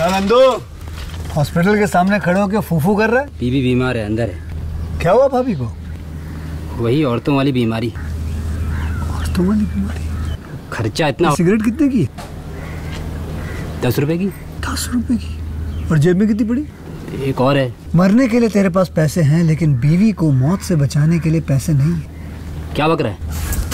क्या नंदू हॉस्पिटल के सामने खड़े होकर फूफू कर रहा है? बीबी बीमार है, अंदर है। क्या हुआ भाभी को? वही औरतों वाली बीमारी। औरतों वाली बीमारी? खर्चा इतना। सिगरेट कितने की? 10 रुपए की। 10 रुपए की? और जेब में कितनी पड़ी? एक और है। मरने के लिए तेरे पास पैसे हैं, लेकिन बीवी को मौत से बचाने के लिए पैसे नहीं है। क्या बक रहा है?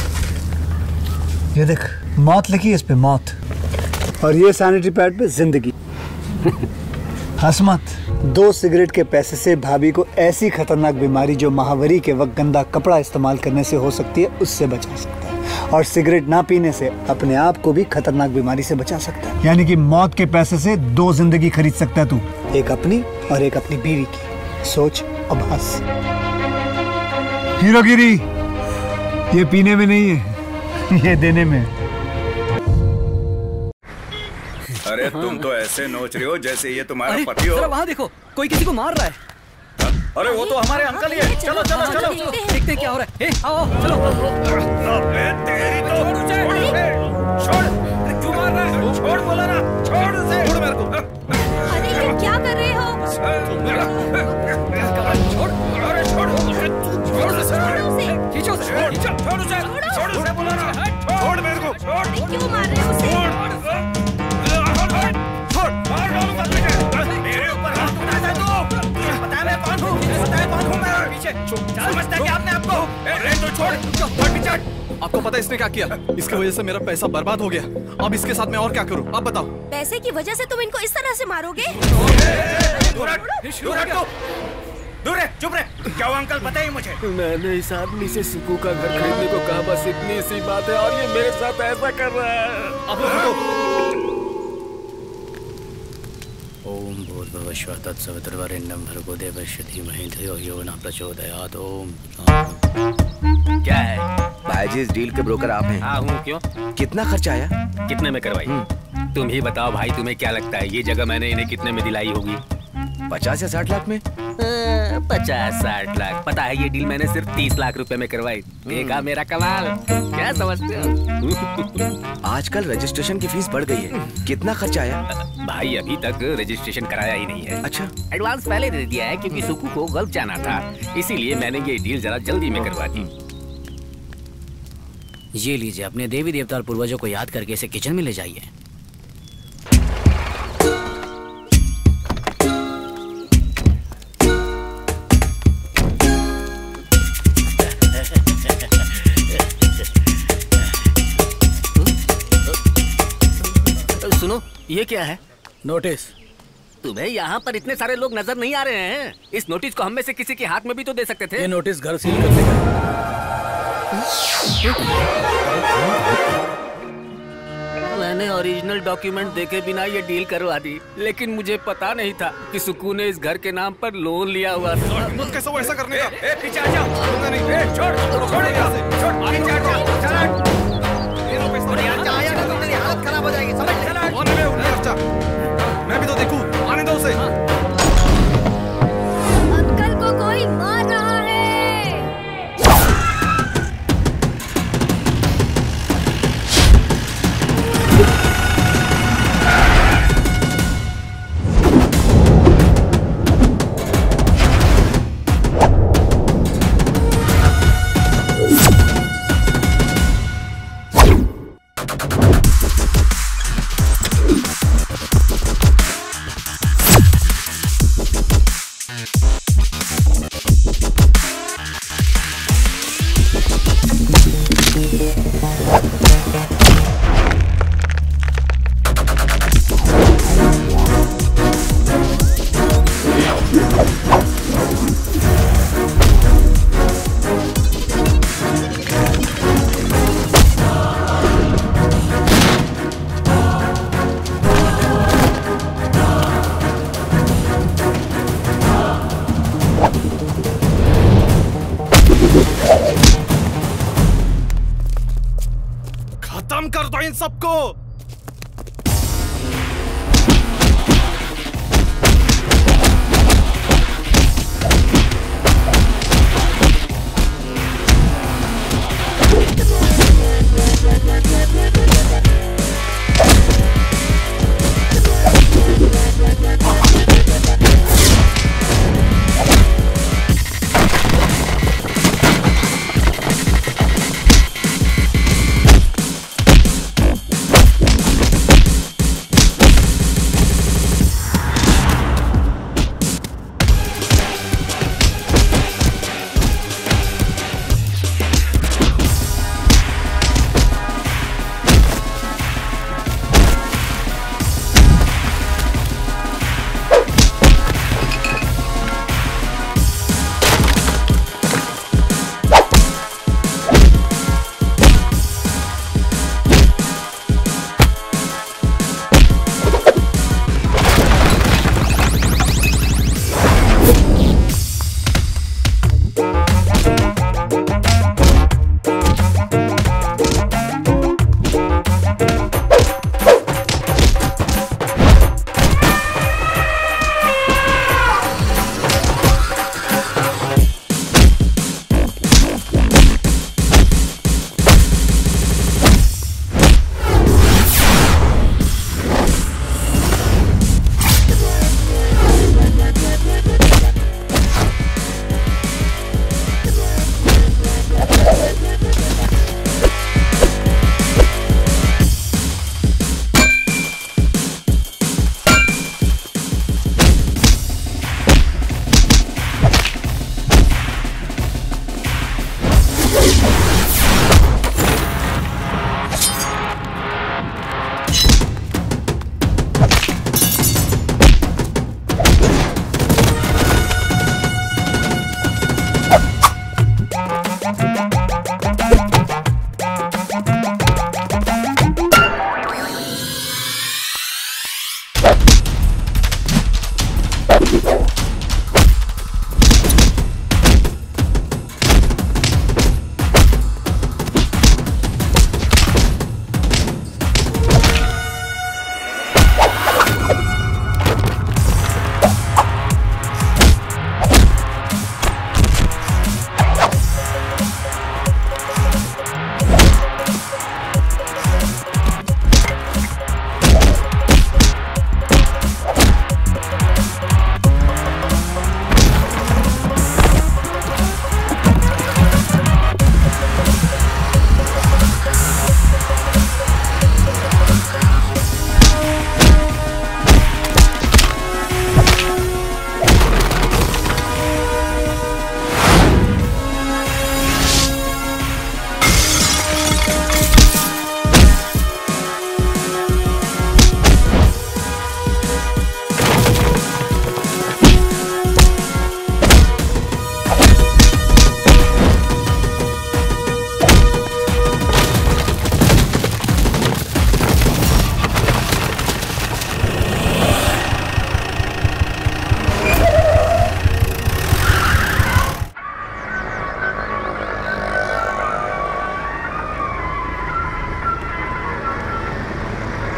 ये देख, मौत लिखी है इस पे, मौत। और ये सैनिटरी पैड पे जिंदगी। हंस मत। 2 सिगरेट के पैसे से भाभी को ऐसी खतरनाक बीमारी जो महावरी के वक्त गंदा कपड़ा इस्तेमाल करने से हो सकती है, उससे बचा सकता है। और सिगरेट ना पीने से अपने आप को भी खतरनाक बीमारी से बचा सकता है। यानी कि मौत के पैसे से 2 जिंदगी खरीद सकता है तू, एक अपनी और एक अपनी बीवी की। सोच अब हंस। हीरोगिरी ये पीने में नहीं है, ये देने में है। अरे तुम तो ऐसे नोच रहे हो जैसे ये तुम्हारा पति हो। वहाँ देखो, कोई किसी को मार रहा है। अरे वो तो हमारे अंकल ही है। चलो चलो चलो देखते हैं क्या हो रहा है। आओ चलो। तेरी तो छोड़, क्यों मार रहा है? छोड़ बोला ना, छोड़ उसे। छोड़ मेरे को। अरे ये क्या कर रहे हो? छोड़, अरे छोड़, छोड़ उसे, खींचो उसे, छोड़ उसे, छोड़ उसे बोला ना, छोड़ मेरे को, छोड़। क्यों मार रहे हो उसे? छोड़, मार डालूंगा तुझे। मेरे ऊपर हाथ उठाता है तू। पता है मैं कौन हूँ? पता है कौन हूँ मैं? पीछे समझता है क्या आपने आपको? अरे तो छोड़ पीछे। आपको पता है इसने क्या किया? इसकी वजह से मेरा पैसा बर्बाद हो गया। अब इसके साथ मैं और क्या करूँ? आप बताओ। पैसे की वजह से तुम इनको इस तरह से मारोगे? दूर है, चुप रहे। क्या हुआ अंकल, बताइए मुझे। मैंने इस आदमी से सुकू का घर खरीदने को कहा, बस इतनी सी बात है, और ये मेरे साथ ऐसा कर रहा है। आप लोग ओम भूर्भुवः स्वः तत्सवितुर्वरेण्यं भर्गो देवस्य धीमहि धियो यो न प्रचोदयात्। ओम। क्या है भाईजी, इस डील के ब्रोकर आप हैं? हाँ हूँ। क्यों? कितना खर्चा आया? कितने में करवाई? तुम ही बताओ भाई, तुम्हें क्या लगता है ये जगह मैंने इन्हें कितने में दिलाई होगी? 50 या 60 लाख में? 50-60 लाख। पता है ये डील मैंने सिर्फ 30 लाख रुपए में करवाई। देखा मेरा कमाल? क्या समझते हो? आजकल रजिस्ट्रेशन की फीस बढ़ गई है, कितना खर्चा आया? भाई अभी तक रजिस्ट्रेशन कराया ही नहीं है। अच्छा, एडवांस पहले दे दिया है क्योंकि सुकू को गल्फ जाना था, इसीलिए मैंने ये डील जरा जल्दी में करवा दी। ये लीजिए, अपने देवी देवता और पूर्वजों को याद करके इसे किचन में ले जाइए। सुनो, ये क्या है? नोटिस। तुम्हें यहाँ पर इतने सारे लोग नजर नहीं आ रहे हैं? इस नोटिस को हम में से किसी के हाथ में भी तो दे सकते थे। ये नोटिस घर सील कर देगा। मैंने ओरिजिनल डॉक्यूमेंट देखे बिना ये डील करवा दी, लेकिन मुझे पता नहीं था कि सुकू ने इस घर के नाम पर लोन लिया हुआ था। कैसे वो ऐसा करने का? पीछे आ जाओ। छोड़, छोड़ यहाँ से, छोड़। पीछे आ जाओ, चला। हालत खराब हो जाएगी, समझ ले। मैं भी तो देखूं, आने दो उसे। अंकल को कोई मार रहा है। खत्म कर दो इन सबको।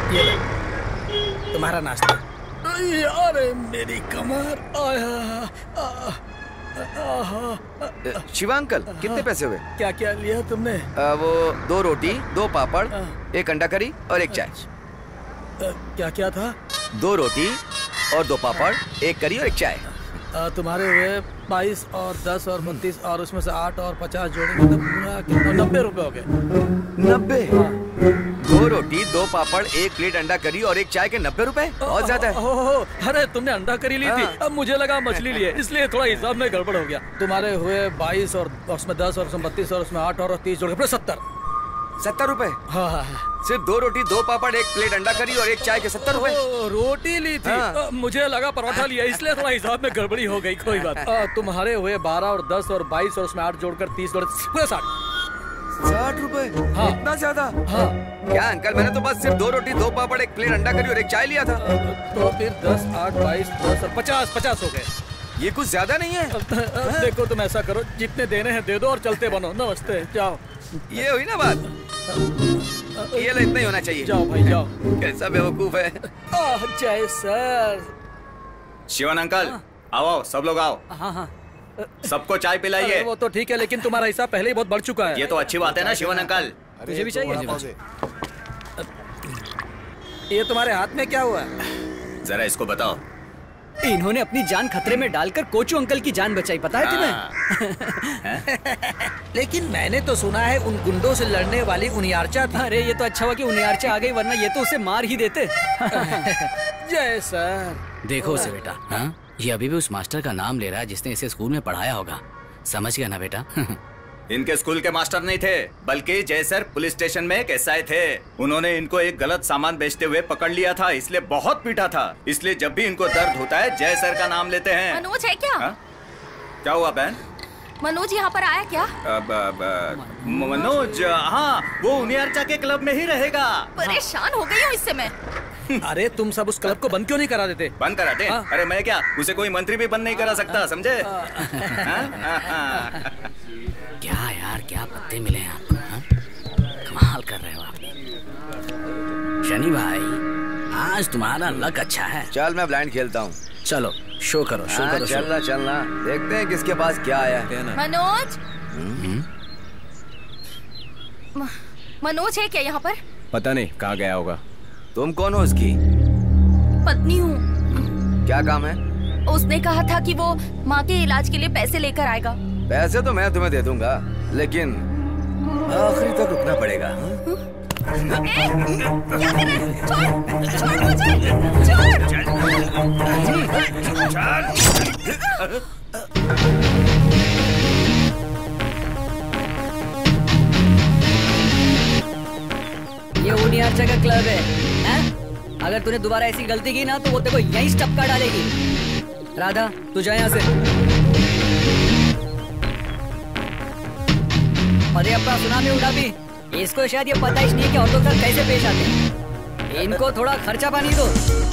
ये लो, तुम्हारा नाश्ता। अरे मेरी कमर। शिवा अंकल, कितने पैसे हुए? क्या क्या लिया तुमने? वो 2 रोटी, 2 पापड़, 1 अंडा करी और 1 चाय। क्या क्या था? 2 रोटी और 2 पापड़, 1 करी और 1 चाय। तुम्हारे हुए 22 और 10 और 29 और उसमें से 8 और 50 जोड़े मतलब पूरा कितना? 90 रुपए हो गए। 90? 2 रोटी, 2 पापड़, 1 प्लेट अंडा करी और 1 चाय के 90 रुपए? बहुत ज्यादा है। अरे तुमने अंडा करी ली थी, अब मुझे लगा मछली लिए, इसलिए थोड़ा हिसाब में गड़बड़ हो गया। तुम्हारे हुए 22 और उसमें 10 और उसमें 32 और उसमें 8 और 30 जोड़ के 70 रुपए? हाँ। सिर्फ 2 रोटी, 2 पापड़, 1 प्लेट अंडा करी और 1 चाय के 70 रुपए? रोटी ली थी। हाँ। मुझे लगा पराठा लिया, इसलिए थोड़ा हिसाब में गड़बड़ी हो गई। कोई बात। तुम्हारे हुए 12 और 10 और 22 और उसमें 8 जोड़कर 30 जोड़ पूरे 60 रुपए? हाँ। इतना ज्यादा? हाँ। क्या अंकल, मैंने तो बस सिर्फ 2 रोटी, 2 पापड़, 1 प्लेट अंडा करी और 1 चाय लिया था। तो फिर 10, 8, 22, 10 और 50 हो गए। ये कुछ ज्यादा नहीं है? देखो तुम ऐसा करो, जितने देने हैं दे दो और चलते बनो। नमस्ते, जाओ। ये हुई ना बात? ये लो, इतना ही होना चाहिए। जाओ भाई जाओ। कैसा बेवकूफ है। जय सर। शिवन अंकल, आओ सब लोग आओ। हाँ। सबको चाय पिलाइए। वो तो ठीक है, लेकिन तुम्हारा हिसाब पहले ही बहुत बढ़ चुका है। ये तो अच्छी बात है ना शिवन अंकल। मुझे भी चाहिए। ये तुम्हारे हाथ में क्या हुआ? जरा इसको बताओ। इन्होंने अपनी जान खतरे में डालकर कोचू अंकल की जान बचाई, पता है तुम्हें? लेकिन मैंने तो सुना है उन गुंडों से लड़ने वाली उनियार्चा थी। अरे ये तो अच्छा हुआ कि उनियार्चा आ गई, वरना ये तो उसे मार ही देते। जय सर। देखो उसे बेटा, हाँ? ये अभी भी उस मास्टर का नाम ले रहा है जिसने इसे स्कूल में पढ़ाया होगा। समझ गया ना बेटा? इनके स्कूल के मास्टर नहीं थे, बल्कि जय सर पुलिस स्टेशन में एक एसआई थे। उन्होंने इनको एक गलत सामान बेचते हुए पकड़ लिया था, इसलिए बहुत पीटा था। इसलिए जब भी इनको दर्द होता है जय सर का नाम लेते हैं। मनोज है क्या? हा? क्या हुआ बहन? मनोज यहाँ पर आया क्या? मनोज, हाँ, वो उनियार्चा के क्लब में ही रहेगा। परेशान हो गई हूँ इससे मैं। अरे तुम सब उस क्लब को बंद क्यों नहीं करा देते? बंद कराते? हाँ। अरे मैं क्या, उसे कोई मंत्री भी बंद नहीं करा सकता, समझे? क्या यार, क्या पत्ते मिले हैं आपको? हाँ? कमाल कर रहे हो आप। शनि भाई, आज तुम्हारा लक अच्छा है। चल मैं ब्लाइंड खेलता हूँ। चलो शो करो, शो करो। चलना देखते हैं किसके पास क्या आया है। मनोज। मनोज है क्या यहाँ पर? पता नहीं कहाँ गया होगा। तुम कौन हो उसकी? पत्नी हूँ। क्या काम है? उसने कहा था कि वो माँ के इलाज के लिए पैसे लेकर आएगा। पैसे तो मैं तुम्हें दे दूंगा, लेकिन आखिरी तक रुकना पड़ेगा। क्या कर रहे हैं? छोड़ मुझे, ये उनियार्चा का क्लब है, हैं? अगर तूने दोबारा ऐसी गलती की ना तो वो तेरे को यहीं टपका डालेगी। राधा तू जा यहाँ से। अरे अपना सुना में उड़ा भी, इसको शायद ये पता ही नहीं है कि औरतों के साथ कैसे पेश आते हैं। इनको थोड़ा खर्चा पानी दो।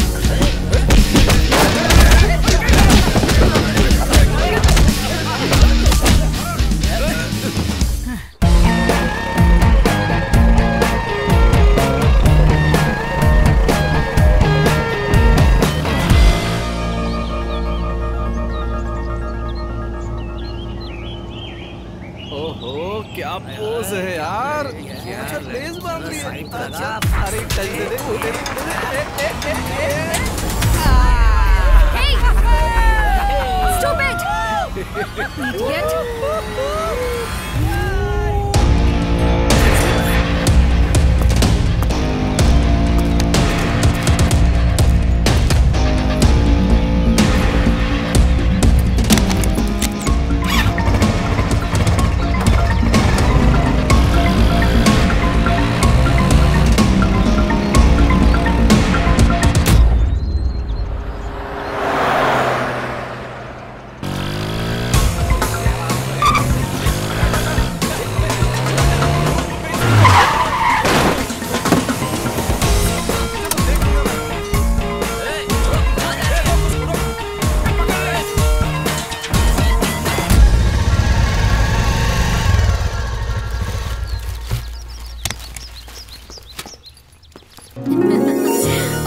क्या पोज है यार, अच्छा लेस बांध रही है। अच्छा अरे टच दे दे। Stupid! Idiot!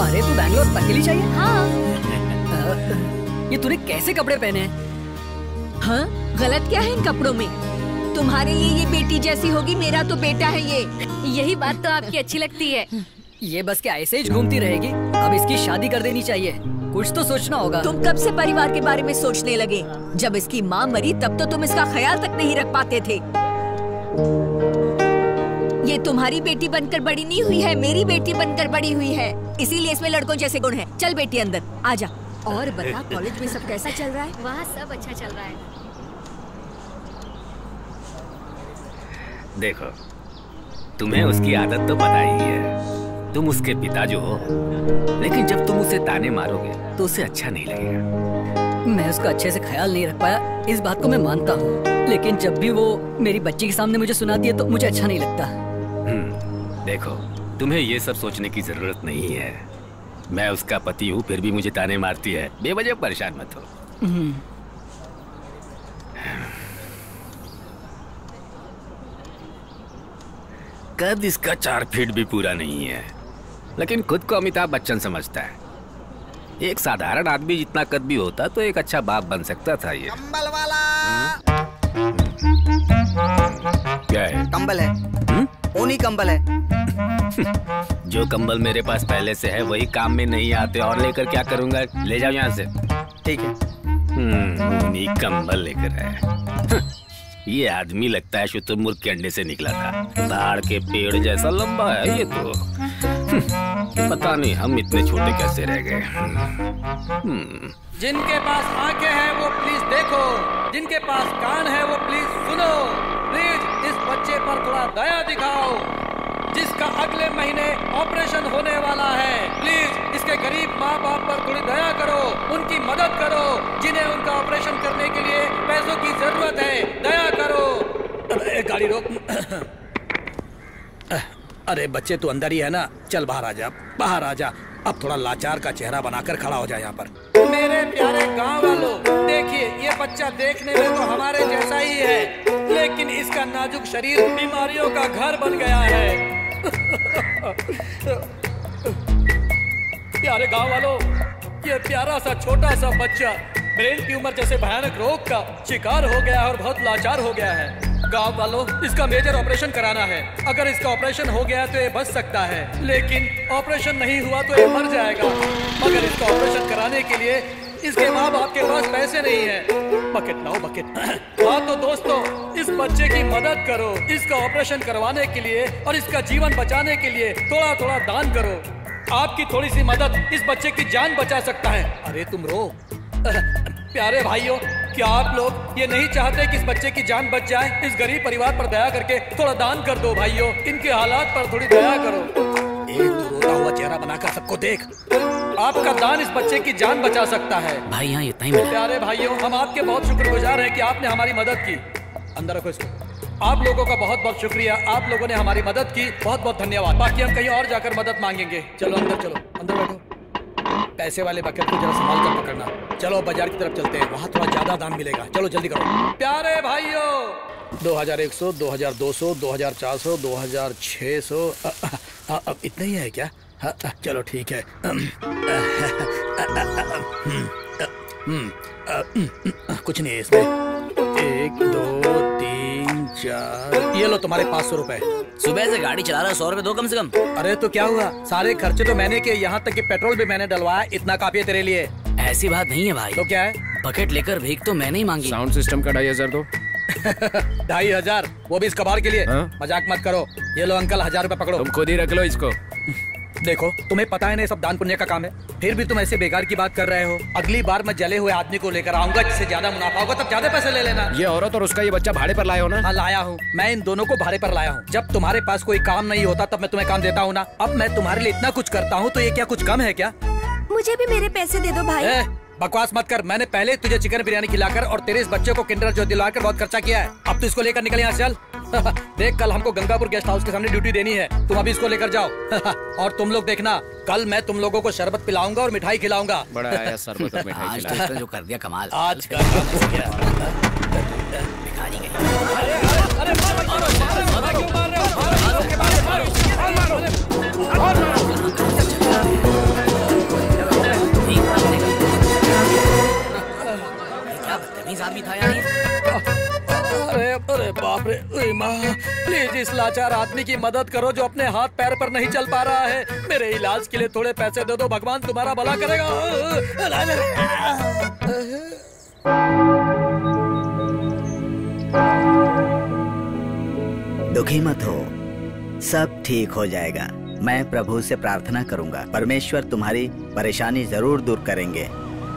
अरे तू बैंगलोर तक के लिए चाहिए? हाँ। ये तूने कैसे कपड़े पहने हैं? हाँ, गलत क्या है इन कपड़ों में? तुम्हारे लिए ये बेटी जैसी होगी, मेरा तो बेटा है ये। यही बात तो आपकी अच्छी लगती है। ये बस क्या ऐसे ही घूमती रहेगी? अब इसकी शादी कर देनी चाहिए। कुछ तो सोचना होगा। तुम कब से परिवार के बारे में सोचने लगे? जब इसकी माँ मरी तब तो तुम इसका ख्याल तक नहीं रख पाते थे। ये तुम्हारी बेटी बनकर बड़ी नहीं हुई है, मेरी बेटी बनकर बड़ी हुई है। इसीलिए इसमें लड़कों जैसे गुण हैं। चल बेटी अंदर आजा। और बता, कॉलेज में सब कैसा चल रहा है? वहाँ सब अच्छा चल रहा है। देखो, तुम्हें उसकी आदत तो पता ही है। तुम उसके पिता जो हो, लेकिन जब तुम उसे ताने मारोगे तो उसे अच्छा नहीं लगेगा। मैं उसका अच्छे से ख्याल नहीं रख पाया, इस बात को मैं मानता हूँ। लेकिन जब भी वो मेरी बच्ची के सामने मुझे सुनाती है तो मुझे अच्छा नहीं लगता। देखो, तुम्हें ये सब सोचने की जरूरत नहीं है। मैं उसका पति हूँ, फिर भी मुझे ताने मारती है। बेवजह परेशान मत हो। कद इसका 4 फीट भी पूरा नहीं है, लेकिन खुद को अमिताभ बच्चन समझता है। एक साधारण आदमी जितना कद भी होता तो एक अच्छा बाप बन सकता था। ये कंबल वाला। क्या है? कंबल है। ऊनी कंबल है। जो कंबल मेरे पास पहले से है वही काम में नहीं आते, और लेकर क्या करूंगा? ले जाओ यहाँ से। ठीक है। ऊनी कंबल लेकर आया। ये आदमी लगता है शुतुरमुर्ग के अंडे से निकला था। ताड़ के पेड़ जैसा लंबा है ये तो। पता नहीं हम इतने छोटे कैसे रह गए। जिनके पास आंखें हैं वो प्लीज देखो, जिनके पास कान है वो प्लीज सुनो। प्लीज इस बच्चे पर थोड़ा दया दिखाओ, जिसका अगले महीने ऑपरेशन होने वाला है। प्लीज इसके गरीब माँ बाप पर थोड़ी दया करो, उनकी मदद करो, जिन्हें उनका ऑपरेशन करने के लिए पैसों की जरूरत है। दया करो। गाड़ी रोक। अरे बच्चे तू अंदर ही है ना, चल बाहर आ जा, बाहर आ जा। अब थोड़ा लाचार का चेहरा बनाकर खड़ा हो जाए यहाँ पर। मेरे प्यारे गांव वालों, देखिए ये बच्चा देखने में तो हमारे जैसा ही है, लेकिन इसका नाजुक शरीर बीमारियों का घर बन गया है। प्यारे गांव वालों, ये प्यारा सा छोटा सा बच्चा ब्रेन ट्यूमर जैसे भयानक रोग का शिकार हो गया है और बहुत लाचार हो गया है। गांव वालों, इसका मेजर ऑपरेशन कराना है। अगर इसका ऑपरेशन हो गया तो ये बच सकता है, लेकिन ऑपरेशन नहीं हुआ तो ये मर जाएगा। मगर इसका ऑपरेशन कराने के लिए इसके माँ बाप के पास पैसे नहीं है। बकेट लाओ, बकेट। हाँ तो दोस्तों, इस बच्चे की मदद करो। इसका ऑपरेशन करवाने के लिए और इसका जीवन बचाने के लिए थोड़ा थोड़ा दान करो। आपकी थोड़ी सी मदद इस बच्चे की जान बचा सकता है। अरे तुम रो। प्यारे भाइयों, क्या आप लोग ये नहीं चाहते कि इस बच्चे की जान बच जाए? इस गरीब परिवार पर दया करके थोड़ा दान कर दो भाइयों, इनके हालात पर थोड़ी दया करो। एक तो रोता हुआ चेहरा बनाकर सबको देख। आपका दान इस बच्चे की जान बचा सकता है। भाई यहाँ इतना ही मिला। प्यारे भाइयों, हम आपके बहुत शुक्रगुजार हैं कि आपने हमारी मदद की। अंदर रखो इसको। आप लोगों का बहुत बहुत शुक्रिया, आप लोगों ने हमारी मदद की, बहुत बहुत धन्यवाद। बाकी हम कहीं और जाकर मदद मांगेंगे। चलो अंदर, चलो अंदर बैठो। पैसे वाले बकेट को जरा संभाल कर पकड़ना। चलो बाजार की तरफ चलते हैं, वहाँ थोड़ा ज्यादा दाम मिलेगा। चलो जल्दी करो। प्यारे भाइयों, 2100, 2200, 2400, 2600। अब इतना ही है क्या? चलो ठीक है। कुछ नहीं है इसमें। 1 2 3 4, ये लो तुम्हारे 500 रुपए। सुबह से गाड़ी चला रहा, 100 रुपए दो कम से कम। अरे तो क्या हुआ, सारे खर्चे तो मैंने किए, यहाँ तक कि पेट्रोल भी मैंने डलवाया। इतना काफी है तेरे लिए। ऐसी बात नहीं है भाई। तो क्या है? बकेट लेकर भीख तो मैंने ही मांगी। साउंड सिस्टम का 2500 दो। 2500, वो भी इस कबाड़ के लिए? मजाक मत करो। ये लो अंकल, 1000 रुपए पकड़ो। तुम खुद ही रख लो इसको। देखो, तुम्हें पता है ना सब दान पुण्य का काम है, फिर भी तुम ऐसे बेकार की बात कर रहे हो। अगली बार मैं जले हुए आदमी को लेकर आऊंगा, जिससे ज्यादा मुनाफा होगा, तब ज्यादा पैसे ले लेना। ये औरत और उसका ये बच्चा भाड़े पर लाए हो ना? हाँ लाया हूँ, मैं इन दोनों को भाड़े पर लाया हूँ। जब तुम्हारे पास कोई काम नहीं होता तब मैं तुम्हें काम देता हूँ ना। अब मैं तुम्हारे लिए इतना कुछ करता हूँ तो ये क्या कुछ कम है क्या? मुझे भी मेरे पैसे दे दो भाई। बकवास मत कर। मैंने पहले तुझे चिकन बिरयानी खिलाकर और तेरे इस बच्चे को किंडर जॉय दिलाकर बहुत खर्चा किया है। अब तो इसको लेकर निकल यहाँ से, चल। देख, कल हमको गंगापुर गेस्ट हाउस के सामने ड्यूटी देनी है, तुम अभी इसको लेकर जाओ। और तुम लोग देखना, कल मैं तुम लोगों को शरबत पिलाऊंगा और मिठाई खिलाऊंगा। बड़ा आया शरबत और मिठाई आज खिलाया। तो जो कर दिया कमाल। आज का काम हो गया। भिखारी गई। अरे माँ, प्लीज इस लाचार आदमी की मदद करो जो अपने हाथ पैर पर नहीं चल पा रहा है। मेरे इलाज के लिए थोड़े पैसे दे दो, भगवान तुम्हारा भला करेगा। दुखी मत हो, सब ठीक हो जाएगा। मैं प्रभु से प्रार्थना करूंगा, परमेश्वर तुम्हारी परेशानी जरूर दूर करेंगे।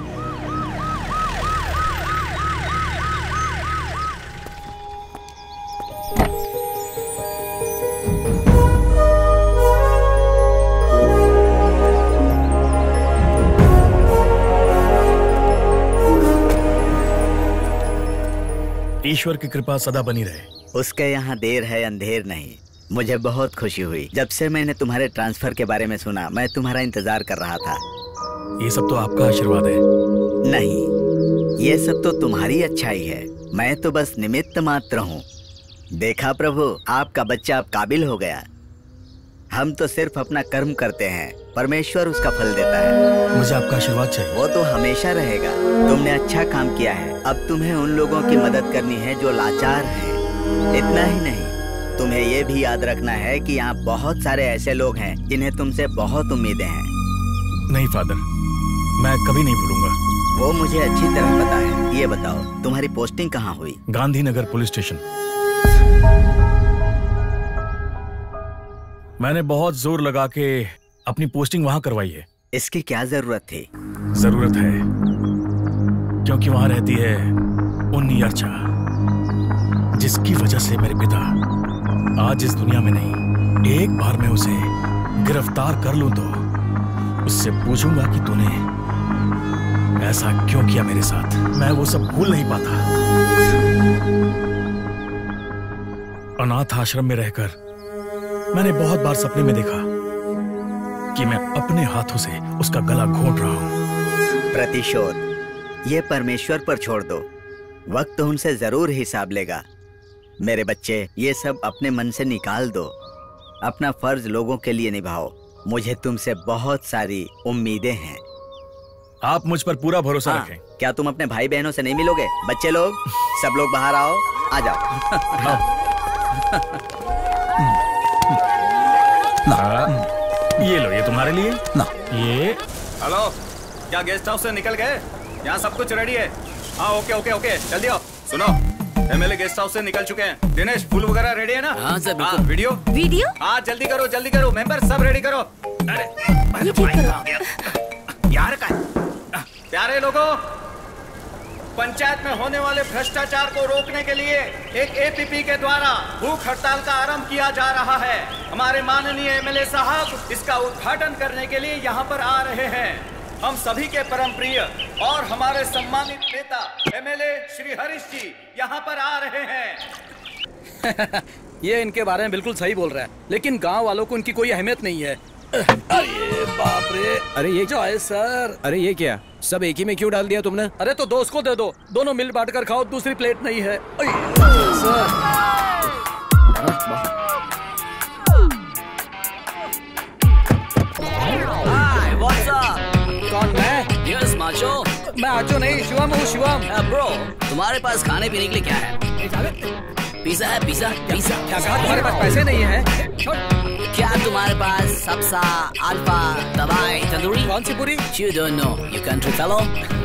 ईश्वर की कृपा सदा बनी रहे। उसके यहाँ देर है अंधेर नहीं। मुझे बहुत खुशी हुई जब से मैंने तुम्हारे ट्रांसफर के बारे में सुना। मैं तुम्हारा इंतजार कर रहा था। ये सब तो आपका आशीर्वाद है। नहीं, ये सब तो तुम्हारी अच्छाई है। मैं तो बस निमित्त मात्र हूँ। देखा प्रभु, आपका बच्चा अब काबिल हो गया। हम तो सिर्फ अपना कर्म करते हैं, परमेश्वर उसका फल देता है। मुझे आपका आशीर्वाद चाहिए। वो तो हमेशा रहेगा। तुमने अच्छा काम किया है। अब तुम्हें उन लोगों की मदद करनी है जो लाचार हैं। इतना ही नहीं, तुम्हें ये भी याद रखना है कि यहाँ बहुत सारे ऐसे लोग हैं जिन्हें तुमसे बहुत उम्मीदें हैं। नहीं फादर, मैं कभी नहीं भूलूंगा। वो मुझे अच्छी तरह पता है। ये बताओ, तुम्हारी पोस्टिंग कहाँ हुई? Gandhinagar police station. मैंने बहुत जोर लगा के अपनी पोस्टिंग वहां करवाई है। इसकी क्या जरूरत थी? जरूरत है क्योंकि वहां रहती है उन्नी अर्चा, जिसकी वजह से मेरे पिता आज इस दुनिया में नहीं। एक बार मैं उसे गिरफ्तार कर लूं तो उससे पूछूंगा कि तूने ऐसा क्यों किया मेरे साथ। मैं वो सब भूल नहीं पाता। अनाथ आश्रम में रहकर मैंने बहुत बार सपने में देखा कि मैं अपने हाथों से उसका गला घोंट रहा हूं। प्रतिशोध ये परमेश्वर पर छोड़ दो, वक्त उनसे जरूर हिसाब लेगा। मेरे बच्चे, ये सब अपने मन से निकाल दो। अपना फर्ज लोगों के लिए निभाओ। मुझे तुमसे बहुत सारी उम्मीदें हैं। आप मुझ पर पूरा भरोसा रखें। क्या तुम अपने भाई बहनों से नहीं मिलोगे? बच्चे लोग, सब लोग बाहर आओ, आ जाओ। ये लो, ये तुम्हारे लिए ना। ये हेलो, क्या गेस्ट हाउस से निकल गए? यहाँ सब कुछ रेडी है। हाँ, ओके ओके ओके, जल्दी आओ। सुनो, एमएलए गेस्ट हाउस से निकल चुके हैं। दिनेश, फूल वगैरह रेडी है ना? हाँ सर, बिल्कुल। वीडियो? हाँ, जल्दी करो मेंबर, सब रेडी करो। अरे यार का प्यारे लोगों, पंचायत में होने वाले भ्रष्टाचार को रोकने के लिए एक एपीपी के द्वारा भूख हड़ताल का आरंभ किया जा रहा है। हमारे माननीय एमएलए साहब इसका उद्घाटन करने के लिए यहाँ पर आ रहे हैं। हम सभी के परम प्रिय और हमारे सम्मानित नेता एमएलए श्री हरीश जी यहाँ पर आ रहे हैं। ये इनके बारे में बिल्कुल सही बोल रहा है, लेकिन गांव वालों को इनकी कोई अहमियत नहीं है। अरे बाप रे! अरे ये क्या है सर? अरे ये क्या, सब एक ही में क्यों डाल दिया तुमने? अरे तो दोस्त को दे दो, दोनों मिल बांट कर खाओ। दूसरी प्लेट नहीं है सर। हाय, व्हाट्स अप? कौन, मैं? Yes macho. मैं आचो नहीं, शिवम हूँ, शिवम। ब्रो, तुम्हारे पास खाने पीने के लिए क्या है? पिज़्ज़ा है, पिज़्ज़ा। क्या कहा? तुम्हारे पास पैसे नहीं है? क्या तुम्हारे पास सबसा अल्फा दवाई तंदूरी? कौन सी पूरी? You don't know, you country fellow.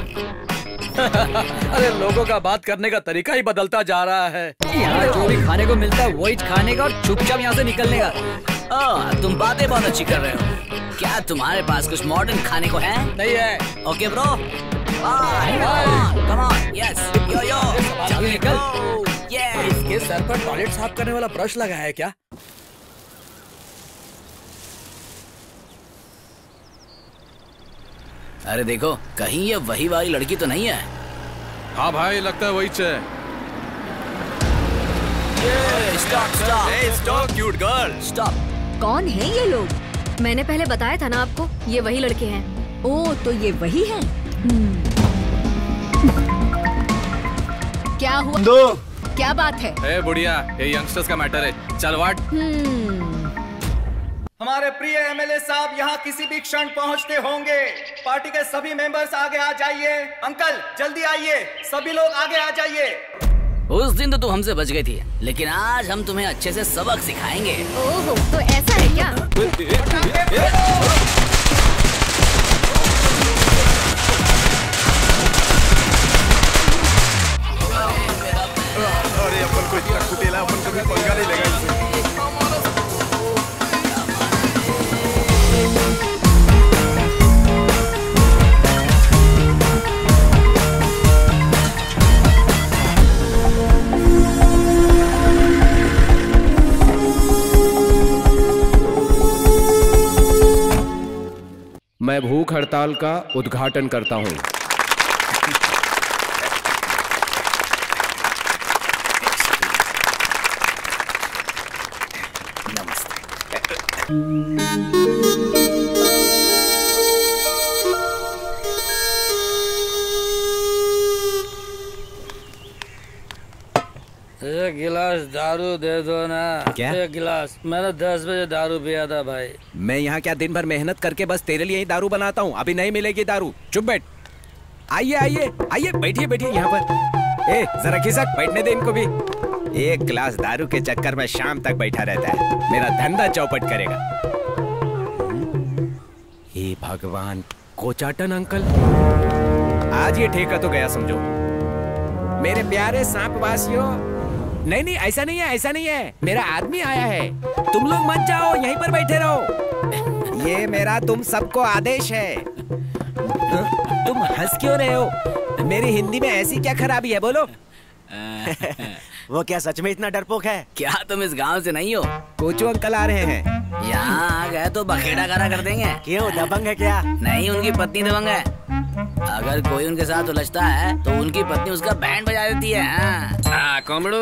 अरे लोगों का बात करने का तरीका ही बदलता जा रहा है। यहाँ जो भी खाने को मिलता है वही खाने का और चुपचाप यहाँ से निकलने का। तुम बातें बहुत अच्छी कर रहे हो। क्या तुम्हारे पास कुछ मॉडर्न खाने को है? नहीं है। Okay bro, come on, yes, yo, चल निकल। yes. इसके सर पर टॉयलेट साफ करने वाला ब्रश लगा है क्या? अरे देखो, कहीं ये वही वाली लड़की तो नहीं है? हाँ भाई, लगता है वही है। Stop cute girl, stop. कौन है ये लोग? मैंने पहले बताया था ना आपको, ये वही लड़के हैं। ओ, तो ये वही है। क्या हुआ? दो क्या बात है? ए बुढ़िया, ये यंगस्टर्स का मैटर है। चल वाट। हमारे प्रिय एमएलए साहब यहाँ किसी भी क्षण पहुँचते होंगे। पार्टी के सभी मेंबर्स आगे आ जाइए। अंकल जल्दी आइए, सभी लोग आगे आ जाइए। उस दिन तो तू हमसे बच गई थी, लेकिन आज हम तुम्हें अच्छे से सबक सिखाएंगे। ओहो, तो ऐसा है क्या? अरे अपन को इतना कुटेला, अपन को भी पंगा नहीं लगा इससे। मैं भूख हड़ताल का उद्घाटन करता हूं। एक गिलास दारू दे दो ना। क्या? एक गिलास। मैंने 10 बजे दारू पिया था भाई। मैं यहाँ क्या दिन भर मेहनत करके बस तेरे लिए ही दारू बनाता हूँ। अभी नहीं मिलेगी दारू। चुप बैठ। आइए आइए आइए, बैठिए बैठिए यहाँ पर। ए जरा खिसक, बैठने दे इनको भी। एक गिलास दारू के चक्कर में शाम तक बैठा रहता है, मेरा धंधा चौपट करेगा। हे भगवान, कोचाटन अंकल, आज ये ठेका तो गया समझो। मेरे प्यारे सांप वासियों, नहीं नहीं ऐसा नहीं है, ऐसा नहीं है, मेरा आदमी आया है। तुम लोग मत जाओ, यहीं पर बैठे रहो। ये मेरा तुम सबको आदेश है। तुम हंस क्यों रहे हो? मेरी हिंदी में ऐसी क्या खराबी है, बोलो। वो क्या सच में इतना डरपोक है? क्या तुम इस गांव से नहीं हो? कोचू अंकल आ रहे हैं। यहाँ आ गए तो बखेड़ा करा कर देंगे। क्यों, दबंग है क्या? नहीं, उनकी पत्नी दबंग है। अगर कोई उनके साथ उलझता है तो उनकी पत्नी उसका बैंड बजा देती है। हाँ कमड़ू।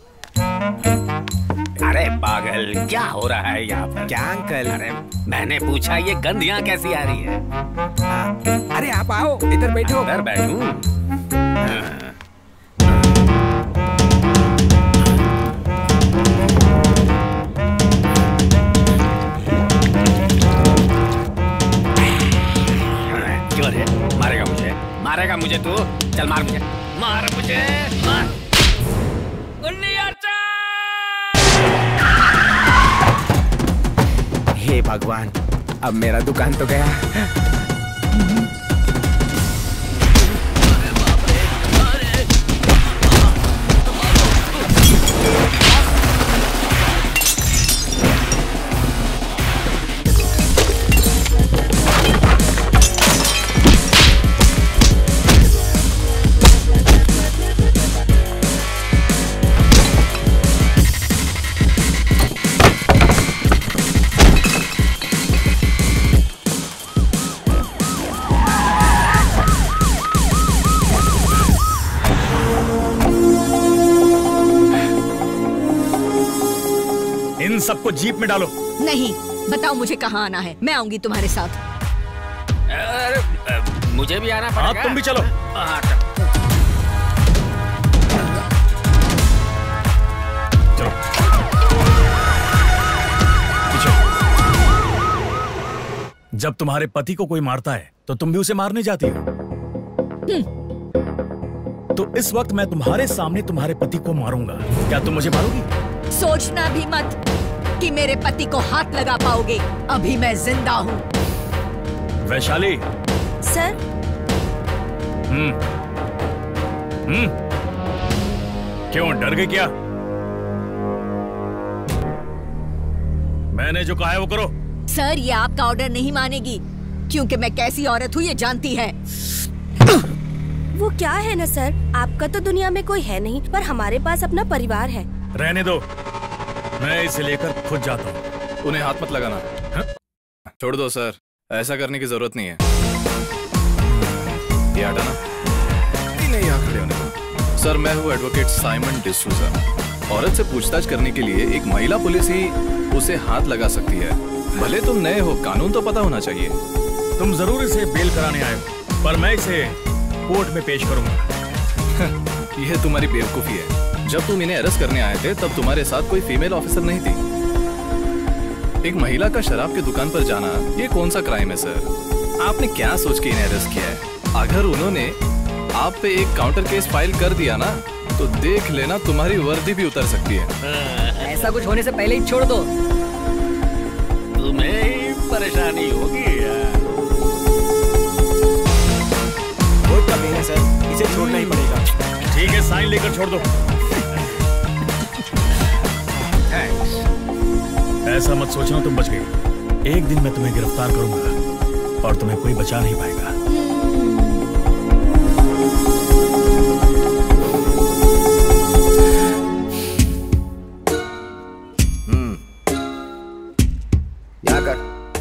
अरे पागल, क्या हो रहा है यहाँ पर? क्या अंकल? अरे मैंने पूछा ये गंध यहाँ कैसी आ रही है? अरे आप आओ, इधर बैठो। इधर बैठूं? क्यों रे? मारेगा मुझे? मारेगा मुझे तू? चल मार मुझे, मार मुझे, मार। हे भगवान, अब मेरा दुकान तो गया। इन सबको जीप में डालो। नहीं, बताओ मुझे कहाँ आना है, मैं आऊंगी तुम्हारे साथ। अरे मुझे भी आना पड़ेगा। हाँ तुम भी चलो। चलो। जब तुम्हारे पति को कोई मारता है तो तुम भी उसे मारने जाती हो। तो इस वक्त मैं तुम्हारे सामने तुम्हारे पति को मारूंगा, क्या तुम मुझे मारोगी? सोचना भी मत कि मेरे पति को हाथ लगा पाओगे। अभी मैं जिंदा हूँ। वैशाली। सर। क्यों डर गई क्या? मैंने जो कहा है वो करो। सर, ये आपका ऑर्डर नहीं मानेगी, क्योंकि मैं कैसी औरत हूँ ये जानती है। वो क्या है ना सर, आपका तो दुनिया में कोई है नहीं, पर हमारे पास अपना परिवार है। रहने दो, मैं इसे लेकर खुद जाता हूँ। उन्हें हाथ मत लगाना। हा? छोड़ दो सर, ऐसा करने की जरूरत नहीं है। ये हटाना। नहीं, यहाँ खड़े होने दो। सर, मैं हूँ एडवोकेट साइमन डिसूजा। औरत से पूछताछ करने के लिए एक महिला पुलिस ही उसे हाथ लगा सकती है। भले तुम नए हो, कानून तो पता होना चाहिए। तुम जरूर इसे बेल कराने आए हो, पर मैं इसे कोर्ट में पेश करूंगा। यह तुम्हारी बेवकूफी है। जब तुम इन्हें अरेस्ट करने आए थे तब तुम्हारे साथ कोई फीमेल ऑफिसर नहीं थी। एक महिला का शराब की दुकान पर जाना ये कौन सा क्राइम है सर? आपने क्या सोच के इन्हें अरेस्ट किया है? अगर उन्होंने आप पे एक काउंटर केस फाइल कर दिया ना तो देख लेना तुम्हारी वर्दी भी उतर सकती है। ऐसा कुछ होने से पहले ही छोड़ दो। तुम्हें ही परेशानी होगी यार। कोर्ट का दिन है सर, इसे छोड़ना ही पड़ेगा। ठीक है, साइन लेकर छोड़ दो। ऐसा मत सोचना तुम बच गई। एक दिन मैं तुम्हें गिरफ्तार करूंगा और तुम्हें कोई बचा नहीं पाएगा। यहाँ कर।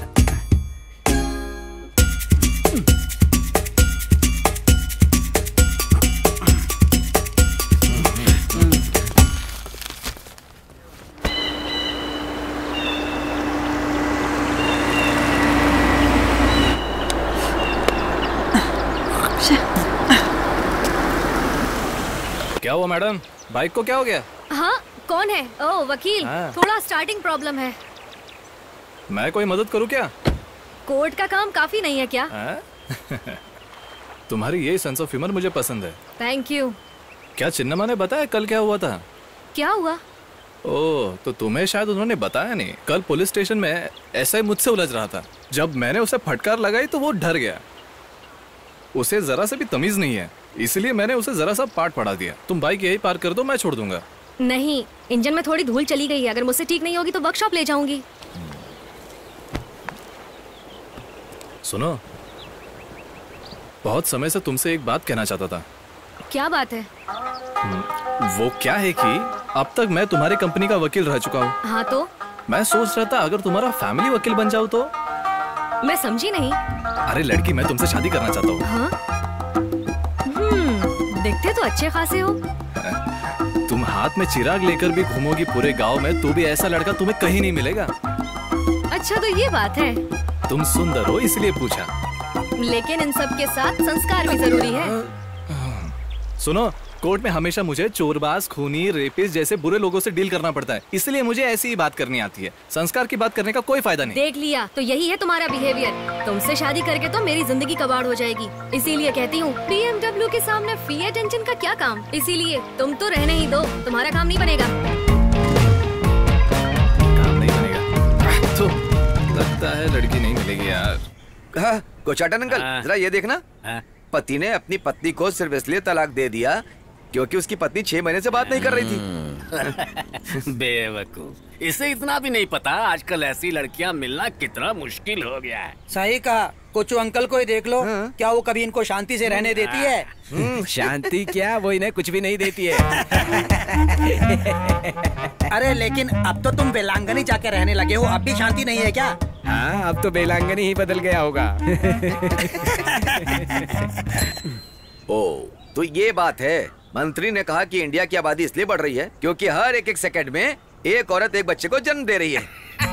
क्या हुआ मैडम, बाइक को क्या हो गया? हाँ, कौन है? ओह वकील, थोड़ा स्टार्टिंग प्रॉब्लम है। मैं कोई मदद करूं क्या? कोर्ट का काम काफी नहीं है क्या? तुम्हारी ये सेंस ऑफ ह्यूमर मुझे पसंद है। Thank you. क्या चिन्नमा ने बताया कल क्या हुआ था? क्या हुआ? ओह, तो तुम्हें शायद उन्होंने बताया नहीं। कल पुलिस स्टेशन में ऐसा ही मुझसे उलझ रहा था। जब मैंने उसे फटकार लगाई तो वो डर गया। उसे जरा से भी तमीज नहीं है, इसलिए मैंने उसे जरा सा पाठ पढ़ा दिया। तुम बाइक यही पार्क कर दो, मैं छोड़ दूंगा। नहीं, इंजन में थोड़ी धूल चली गई है। अगर मुझसे ठीक नहीं होगी तो वर्कशॉप ले जाऊंगी। सुनो, बहुत समय से तुमसे एक बात कहना चाहता था। क्या बात है? वो क्या है कि अब तक मैं तुम्हारी कंपनी का वकील रह चुका हूँ। हाँ तो? मैं सोच रहा था अगर तुम्हारा फैमिली वकील बन जाऊँ तो। मैं समझी नहीं। अरे लड़की, मैं तुमसे शादी करना चाहता हूँ। हाँ? दिखते तो अच्छे खासे हो। तुम हाथ में चिराग लेकर भी घूमोगी पूरे गांव में, तो भी ऐसा लड़का तुम्हें कहीं नहीं मिलेगा। अच्छा तो ये बात है। तुम सुंदर हो इसलिए पूछा। लेकिन इन सब के साथ संस्कार भी जरूरी है। सुनो, कोर्ट में हमेशा मुझे चोरबाज, खूनी, रेपिस्ट जैसे बुरे लोगों से डील करना पड़ता है, इसलिए मुझे ऐसी ही बात करनी आती है। संस्कार की बात करने का कोई फायदा नहीं। देख लिया, तो यही है तुम्हारा बिहेवियर। तुमसे शादी करके तो मेरी जिंदगी कबाड़ हो जाएगी। इसीलिए कहती हूँ, BMW के सामने फिएट इंजन का क्या काम। इसीलिए तुम तो रहने ही दो, तुम्हारा काम नहीं बनेगा। काम नहीं बनेगा तो लगता है लड़की नहीं मिलेगी यार। कोचाटन अंकल, जरा ये देखना। पति ने अपनी पत्नी को सिर्फ इसलिए तलाक दे दिया क्योंकि उसकी पत्नी 6 महीने से बात नहीं कर रही थी। बेवकूफ, इसे इतना भी नहीं पता आजकल ऐसी लड़कियां मिलना कितना मुश्किल हो गया है। सही कहा। कोचू अंकल को ही देख लो। क्या वो कभी इनको शांति से रहने देती है? शांति क्या, वो इन्हें कुछ भी नहीं देती है। अरे लेकिन अब तो तुम बेलांगनी जाके रहने लगे हो, अब भी शांति नहीं है क्या? हाँ, अब तो बेलांगनी ही बदल गया होगा। ओ, तो ये बात है। मंत्री ने कहा कि इंडिया की आबादी इसलिए बढ़ रही है क्योंकि हर एक सेकंड में एक औरत एक बच्चे को जन्म दे रही है।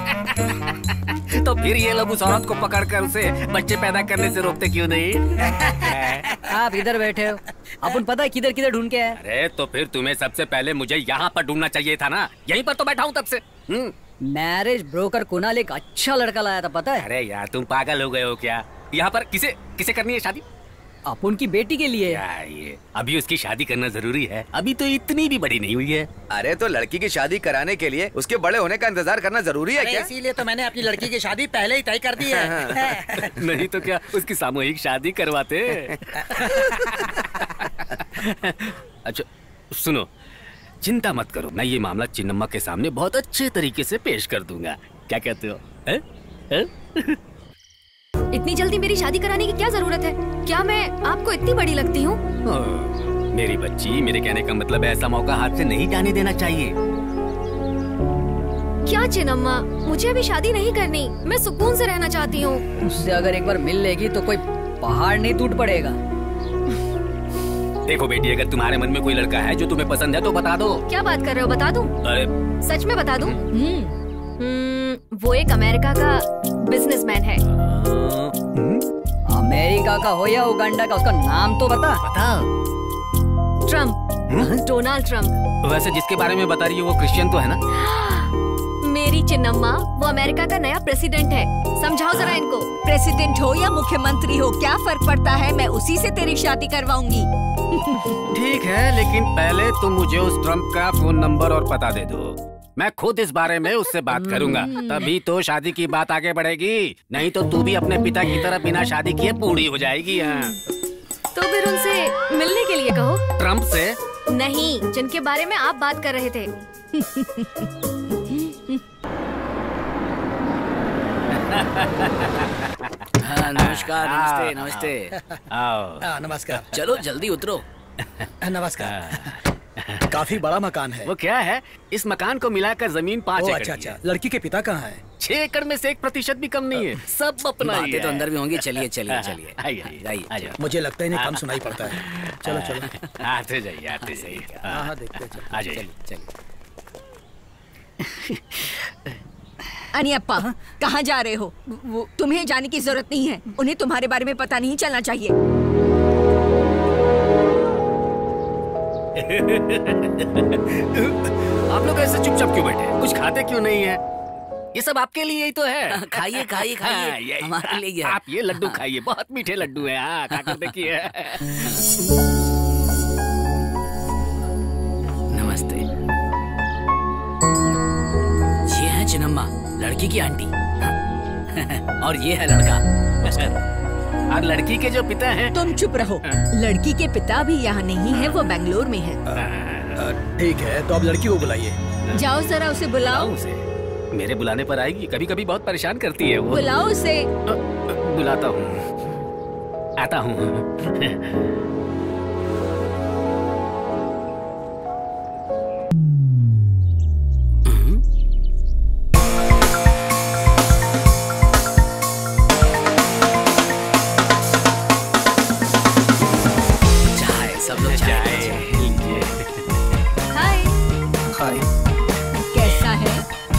तो फिर ये लोग उस औरत को पकड़कर उसे बच्चे पैदा करने से रोकते क्यों नहीं? आप इधर बैठे हो, अपन पता है किधर किधर ढूंढ के आए। अरे तो फिर तुम्हें सबसे पहले मुझे यहाँ पर ढूंढना चाहिए था ना। यहीं पर तो बैठा हूँ तब से। मैरिज ब्रोकर कुणाल एक अच्छा लड़का लाया था, पता है? अरे यार, तुम पागल हो गए हो क्या? यहाँ पर किसे करनी है शादी? अपन की बेटी के लिए। ये अभी उसकी शादी करना जरूरी है? अभी तो इतनी भी बड़ी नहीं हुई है। अरे तो लड़की की शादी कराने के लिए उसके बड़े होने का इंतजार करना जरूरी है क्या? इसीलिए तो मैंने अपनी लड़की की शादी पहले ही तय कर दी है। नहीं तो क्या उसकी सामूहिक शादी करवाते। अच्छा सुनो, चिंता मत करो, मैं ये मामला चिन्नम्मा के सामने बहुत अच्छे तरीके से पेश कर दूंगा। क्या कहते हो? इतनी जल्दी मेरी शादी कराने की क्या जरूरत है? क्या मैं आपको इतनी बड़ी लगती हूँ? मेरी बच्ची, मेरे कहने का मतलब ऐसा मौका हाथ से नहीं जाने देना चाहिए। क्या चिन्नम्मा, मुझे अभी शादी नहीं करनी। मैं सुकून से रहना चाहती हूँ। उससे अगर एक बार मिल लेगी तो कोई पहाड़ नहीं टूट पड़ेगा। देखो बेटी, अगर तुम्हारे मन में कोई लड़का है जो तुम्हें पसंद है तो बता दो। क्या बात कर रहे हो? बता दूं? सच में बता दूं? वो एक अमेरिका का बिजनेसमैन है। अमेरिका का हो या उगांडा का, उसका नाम तो बता। Trump, Donald Trump. वैसे जिसके बारे में बता रही है वो क्रिश्चियन तो है ना? मेरी चिन्नम्मा, वो अमेरिका का नया प्रेसिडेंट है। समझाओ जरा इनको। प्रेसिडेंट हो या मुख्यमंत्री हो, क्या फर्क पड़ता है? मैं उसी से तेरी शादी करवाऊंगी। ठीक है, लेकिन पहले तुम मुझे उस ट्रम्प का फोन नंबर और पता दे दो। मैं खुद इस बारे में उससे बात करूंगा, तभी तो शादी की बात आगे बढ़ेगी। नहीं तो तू भी अपने पिता की तरह बिना शादी किए बूढ़ी हो जाएगी। तो फिर उनसे मिलने के लिए कहो। ट्रम्प से? नहीं, जिनके बारे में आप बात कर रहे थे। हाँ, नमस्कार। नमस्ते नमस्ते। आओ। नमस्कार। चलो जल्दी उतरो। नमस्कार। काफी बड़ा मकान है। वो क्या है, इस मकान को मिलाकर जमीन 5 एकड़ अच्छा अच्छा। लड़की के पिता कहाँ है? 6 एकड़ में से 1% भी कम नहीं है, सब अपना ही बातें है। तो अंदर भी होंगी। चलिए चलिए चलिए। आइए। मुझे लगता है इन्हें कम सुनाई पड़ता है। चलो चलो। आते जाइए। हाँ देखते आ जाइए। अनियप्पा, कहाँ जा रहे हो? तुम्हें जाने की जरूरत नहीं है। उन्हें तुम्हारे बारे में पता नहीं चलना चाहिए। आप लोग ऐसे चुपचाप क्यों बैठे? कुछ खाते क्यों नहीं है? ये सब आपके लिए ही तो है। खाइए खाइए खाइए, हमारे लिए। आप ये लड्डू खाइए, बहुत मीठे लड्डू हैं। हाँ, खाकर देखिए। नमस्ते। ये है चिन्नम्मा, लड़की की आंटी। और ये है लड़का। और लड़की के जो पिता हैं? तुम चुप रहो। लड़की के पिता भी यहाँ नहीं है, वो बेंगलोर में है। ठीक है, तो अब लड़की को बुलाइए। जाओ जरा उसे बुलाओ। मेरे बुलाने पर आएगी? कभी कभी बहुत परेशान करती है वो। बुलाओ उसे। बुलाता हूँ, आता हूँ। कैसा है?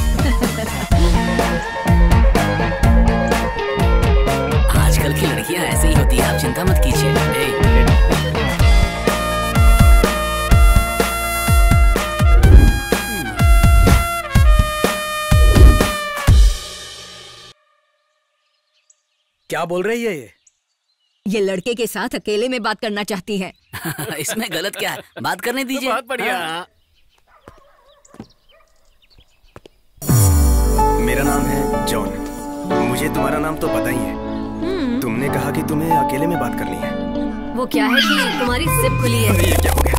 आजकल की लड़कियां ऐसे ही होती है, आप चिंता मत कीजिए। क्या बोल रही है ये लड़के के साथ अकेले में बात करना चाहती है। इसमें गलत क्या है? बात करने दीजिए। बहुत बढ़िया। मेरा नाम है जॉन। मुझे तुम्हारा नाम तो पता ही है। तुमने कहा कि तुम्हें अकेले में बात करनी है। वो क्या है कि तुम्हारी जिप खुली है। अरे ये क्या हो गया?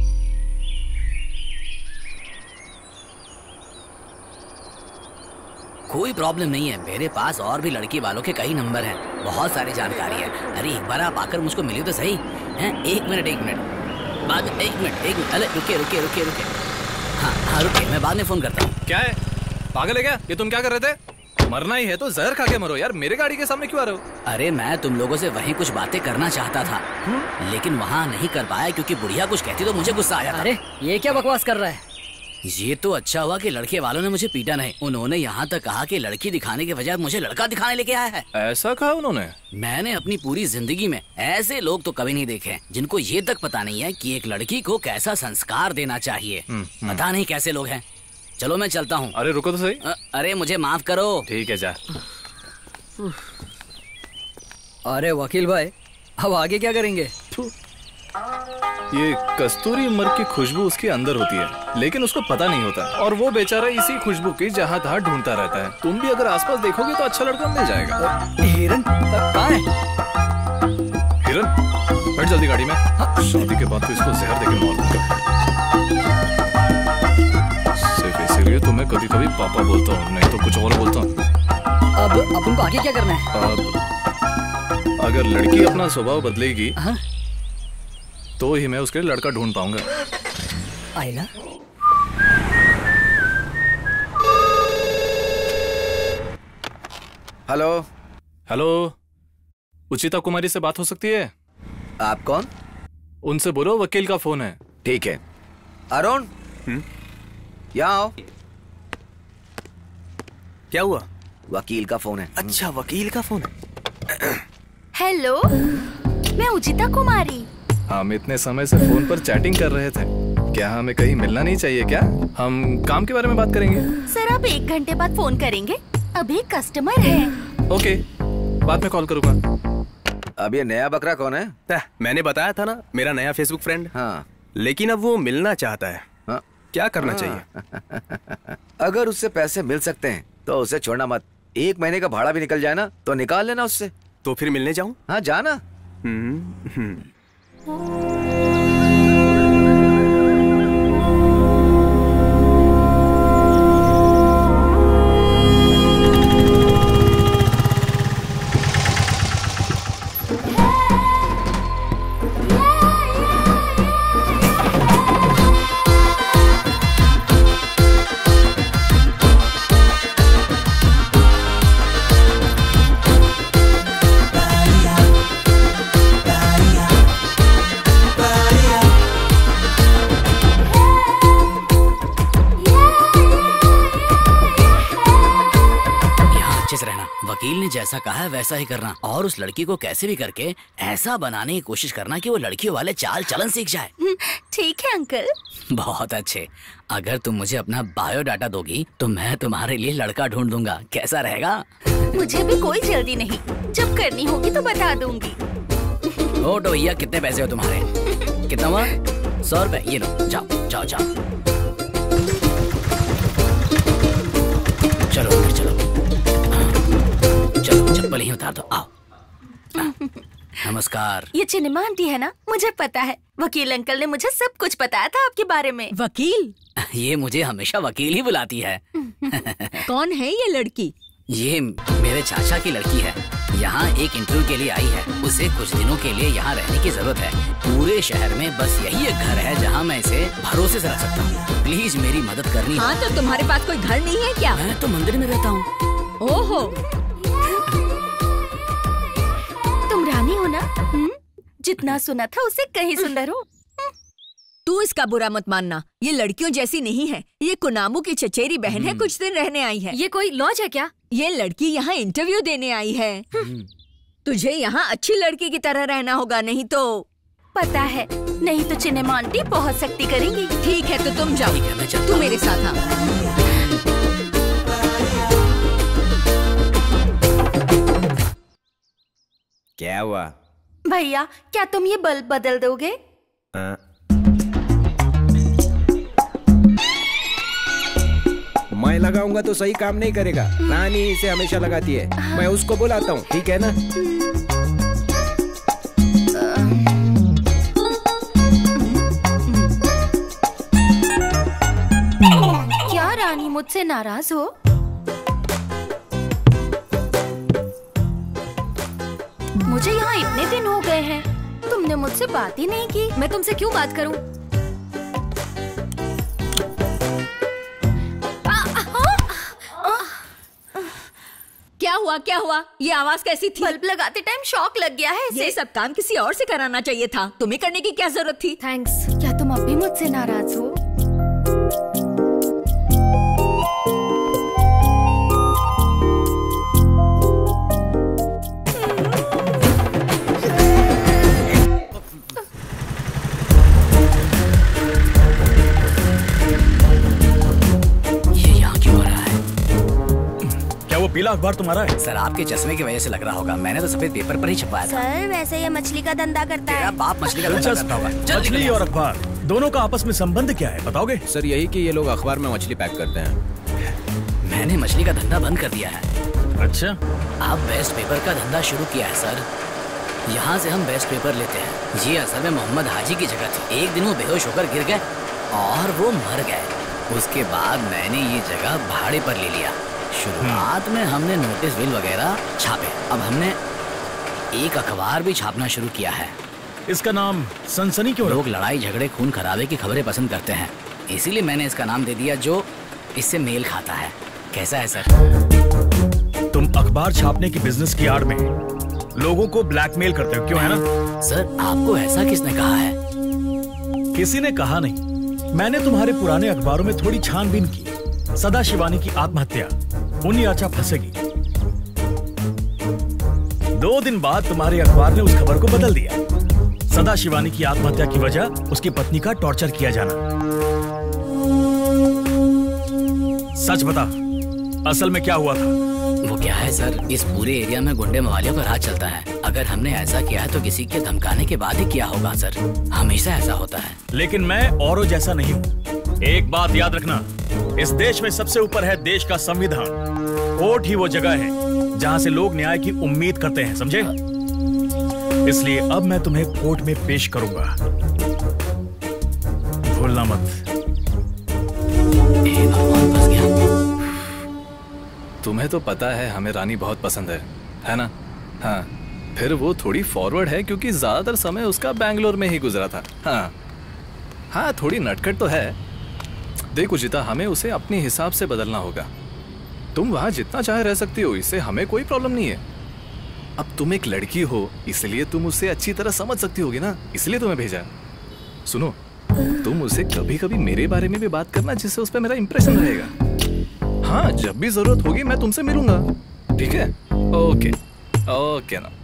कोई प्रॉब्लम नहीं है, मेरे पास और भी लड़की वालों के कई नंबर हैं, बहुत सारी जानकारी है। अरे एक बार आप आकर मुझको मिलिए तो सही। हैं? एक मिनट बाद में। एक मिनट। अरे रुकिए। हाँ रुकिए, मैं बाद में फोन करता हूँ। क्या है, पागल है क्या? ये तुम क्या कर रहे थे? मरना ही है तो जहर खा के मरो यार। मेरे गाड़ी के सामने क्यों आ रहे हो? अरे मैं तुम लोगों से वहीं कुछ बातें करना चाहता था, लेकिन वहाँ नहीं कर पाया क्योंकि बुढ़िया कुछ कहती तो मुझे गुस्सा आ जाता। अरे ये क्या बकवास कर रहा है? ये तो अच्छा हुआ कि लड़के वालों ने मुझे पीटा नहीं। उन्होंने यहाँ तक कहा कि लड़की दिखाने के बजाय मुझे लड़का दिखाने लेके आया है। ऐसा कहा उन्होंने? मैंने अपनी पूरी जिंदगी में ऐसे लोग तो कभी नहीं देखे जिनको ये तक पता नहीं है कि एक लड़की को कैसा संस्कार देना चाहिए। पता नहीं कैसे लोग हैं। चलो मैं चलता हूँ। अरे रुको तो सही। अरे मुझे माफ करो। ठीक है, जा। अरे वकील भाई, अब आगे क्या करेंगे? ये कस्तूरी मर की खुशबू उसके अंदर होती है, लेकिन उसको पता नहीं होता, और वो बेचारा इसी खुशबू की जहाँ तहाँ ढूंढता रहता है। तुम भी अगर आसपास देखोगे तो अच्छा लड़का मिल जाएगा। हिरन कहाँ है? हिरन, बैठ जल्दी गाड़ी में। शादी के बाद तो इसको जहर देके मार दूंगा। सिर्फ इसीलिए तो मैं कभी कभी पापा बोलता हूँ, नहीं तो कुछ और बोलता हूँ। अब अपन को आगे क्या करना है? अब अगर लड़की अपना स्वभाव बदलेगी तो ही मैं उसके लिए लड़का ढूंढ पाऊंगा। आइला? हेलो, उचिता कुमारी से बात हो सकती है? आप कौन? उनसे बोलो वकील का फोन है। ठीक है। अरुण, यहाँ आओ। क्या हुआ? वकील का फोन है। अच्छा, वकील का फोन है। हेलो, मैं उचिता कुमारी। हम इतने समय से फोन पर चैटिंग कर रहे थे, क्या हमें कहीं मिलना नहीं चाहिए क्या? हम काम के बारे में बात करेंगे। सर आप 1 घंटे बाद फोन करेंगे, अभी कस्टमर है। ओके, बाद में कॉल करूंगा। अब ये नया बकरा कौन है? मैंने बताया था ना, मेरा नया फेसबुक फ्रेंड। हाँ। लेकिन अब वो मिलना चाहता है। हाँ। क्या करना चाहिए? अगर उससे पैसे मिल सकते हैं तो उसे छोड़ना मत। 1 महीने का भाड़ा भी निकल जाए ना तो निकाल लेना उससे। तो फिर मिलने जाऊं? हाँ जाना। वकील ने जैसा कहा है वैसा ही करना, और उस लड़की को कैसे भी करके ऐसा बनाने की कोशिश करना कि वो लड़कियों वाले चाल चलन सीख जाए। ठीक है अंकल। बहुत अच्छे। अगर तुम मुझे अपना बायोडाटा दोगी तो मैं तुम्हारे लिए लड़का ढूंढ दूंगा। कैसा रहेगा? मुझे भी कोई जल्दी नहीं, जब करनी होगी तो बता दूंगी। ओ तो भैया कितने पैसे हो तुम्हारे? कितना हुआ? 100 रुपए। ये लो, जाओ जाओ जाओ। चलो अंदर चलो। चलो चप्पल ही उतार दो। आओ। नमस्कार। ये चिन्निमा आंटी है ना? मुझे पता है, वकील अंकल ने मुझे सब कुछ बताया था आपके बारे में। वकील? ये मुझे हमेशा वकील ही बुलाती है। कौन है ये लड़की? ये मेरे चाचा की लड़की है। यहाँ एक इंटरव्यू के लिए आई है। उसे कुछ दिनों के लिए यहाँ रहने की जरूरत है। पूरे शहर में बस यही एक घर है जहाँ मैं इसे भरोसे से रख सकता हूँ। प्लीज मेरी मदद करनी। हाँ तो तुम्हारे पास कोई घर नहीं है क्या? मैं तो मंदिर में रहता हूँ। ओहो, तुम रानी हो ना? जितना सुना था उससे कहीं सुंदर हो। तू इसका बुरा मत मानना, ये लड़कियों जैसी नहीं है। ये कुनामू की चचेरी बहन है, कुछ दिन रहने आई है। ये कोई लॉज है क्या? ये लड़की यहाँ इंटरव्यू देने आई है। तुझे यहाँ अच्छी लड़की की तरह रहना होगा, नहीं तो पता है, नहीं तो चिन्निमा आंटी बहुत सख्ती करेंगी। ठीक है तो तुम जाओ, तू मेरे साथ आ। क्या हुआ? भैया क्या तुम ये बल्ब बदल दोगे? मैं लगाऊंगा तो सही काम नहीं करेगा। रानी इसे हमेशा लगाती है। मैं उसको बुलाता हूँ, ठीक है ना? क्या रानी मुझसे नाराज हो? मुझे यहाँ इतने दिन हो गए हैं, तुमने मुझसे बात ही नहीं की। मैं तुमसे क्यों बात करूं? क्या हुआ? ये आवाज कैसी थी? बल्ब लगाते टाइम शॉक लग गया है इसे। ये सब काम किसी और से कराना चाहिए था, तुम्हें करने की क्या जरूरत थी? थैंक्स। क्या तुम अब भी मुझसे नाराज हो? पीला अखबार तुम्हारा है? सर आपके चश्मे की वजह से लग रहा होगा, मैंने तो सफेद पेपर पर ही छपाया था। सर वैसे ये मछली का धंधा करता है। बाप मछली का धंधा करता होगा। मछली और अखबार दोनों का आपस में संबंध क्या है, बताओगे? सर यही कि ये लोग अखबार में मछली पैक करते हैं। मैंने मछली का धंधा बंद कर दिया है। अच्छा, आप बेस्ट पेपर का धंधा शुरू किया है सर। यहाँ से हम बेस्ट पेपर लेते हैं। ये असल में मोहम्मद हाजी की जगह थी। एक दिन वो बेहोश होकर गिर गए और वो मर गए। उसके बाद मैंने ये जगह भाड़े पर ले लिया। शुरुआत में हमने नोटिस बिल वगैरह छापे, अब हमने एक अखबार भी छापना शुरू किया है। इसका नाम सनसनी क्यों? लोग लड़ाई झगड़े खून खराबे की खबरें पसंद करते हैं, इसीलिए मैंने इसका नाम दे दिया जो इससे मेल खाता है। कैसा है सर? तुम अखबार छापने की बिजनेस की आड़ में लोगों को ब्लैकमेल करते हो, क्यों है ना? सर आपको ऐसा किसने कहा है? किसी ने कहा नहीं, मैंने तुम्हारे पुराने अखबारों में थोड़ी छानबीन की। सदा शिवानी की आत्महत्या, उन्हीं आचा फंसेगी। 2 दिन बाद तुम्हारे अखबार ने उस खबर को बदल दिया। सदा शिवानी की आत्महत्या की वजह उसकी पत्नी का टॉर्चर किया जाना। सच बता, असल में क्या हुआ था? वो क्या है सर, इस पूरे एरिया में गुंडे मवालियों का राज चलता है। अगर हमने ऐसा किया है तो किसी के धमकाने के बाद ही किया होगा सर। हमेशा ऐसा होता है। लेकिन मैं औरों जैसा नहीं हूँ। एक बात याद रखना, इस देश में सबसे ऊपर है देश का संविधान। कोर्ट ही वो जगह है जहाँ से लोग न्याय की उम्मीद करते हैं, समझे? इसलिए अब मैं तुम्हें कोर्ट में पेश करूंगा, भूलना मत। तुम्हें तो पता है हमें रानी बहुत पसंद है ना? हाँ, फिर वो थोड़ी फॉरवर्ड है क्योंकि ज्यादातर समय उसका बैंगलोर में ही गुजरा था। हाँ, थोड़ी नटखट तो है। देख उचिता, हमें उसे अपने हिसाब से बदलना होगा। तुम वहां जितना चाहे रह सकती हो, इससे हमें कोई प्रॉब्लम नहीं है। अब तुम एक लड़की हो, इसलिए तुम उसे अच्छी तरह समझ सकती होगी ना, इसलिए तुम्हें भेजा। सुनो, तुम उसे कभी कभी मेरे बारे में भी बात करना, जिससे उस पर मेरा इंप्रेशन रहेगा। हाँ, जब भी जरूरत होगी मैं तुमसे मिलूंगा, ठीक है? ओके ओके ना।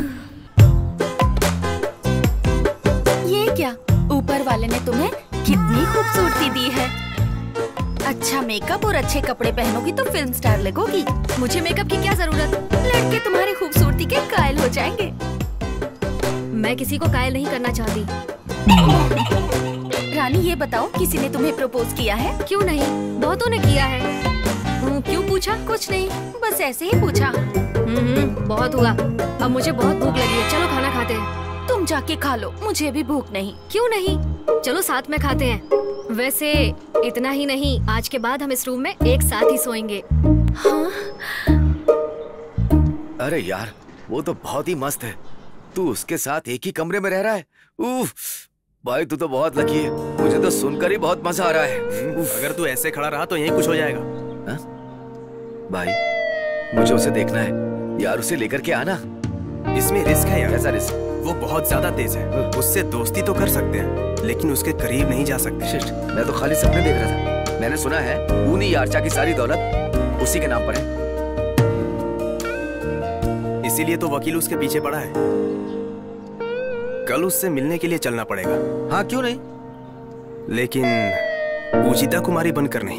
ये क्या, ऊपर वाले ने तुम्हें कितनी खूबसूरती दी है। अच्छा मेकअप और अच्छे कपड़े पहनोगी तो फिल्म स्टार लगोगी। मुझे मेकअप की क्या जरूरत? लड़के तुम्हारी खूबसूरती के कायल हो जाएंगे। मैं किसी को कायल नहीं करना चाहती। रानी ये बताओ, किसी ने तुम्हें प्रपोज किया है? क्यों नहीं, बहुतों ने किया है। क्यों पूछा? कुछ नहीं, बस ऐसे ही पूछा। बहुत हुआ, अब मुझे बहुत भूख लगी है। चलो खाना खाते हैं। तुम जाके खा लो, मुझे भी भूख नहीं। क्यों नहीं, चलो साथ में खाते हैं। वैसे इतना ही नहीं, आज के बाद हम इस रूम में एक साथ ही सोएंगे। हाँ? अरे यार, वो तो बहुत ही मस्त है। तू उसके साथ एक ही कमरे में रह रहा है। उफ, भाई तू तो बहुत लकी है। मुझे तो सुनकर ही बहुत मजा आ रहा है। अगर तू ऐसे खड़ा रहा तो यहीं कुछ हो जाएगा। हा? भाई मुझे उसे देखना है यार, उसे लेकर के आना। इसमें रिस्क है यार। ऐसा रिस्क? वो बहुत ज्यादा तेज है। उससे दोस्ती तो कर सकते हैं, लेकिन उसके करीब नहीं जा सकते। शिट, मैं तो खाली सपने देख रहा था। मैंने सुना है ऊनी यार्चा की सारी दौलत उसी के नाम पर है। इसीलिए तो वकील उसके पीछे पड़ा है। कल उससे मिलने के लिए चलना पड़ेगा। हाँ क्यों नहीं, लेकिन उचिता कुमारी बनकर नहीं।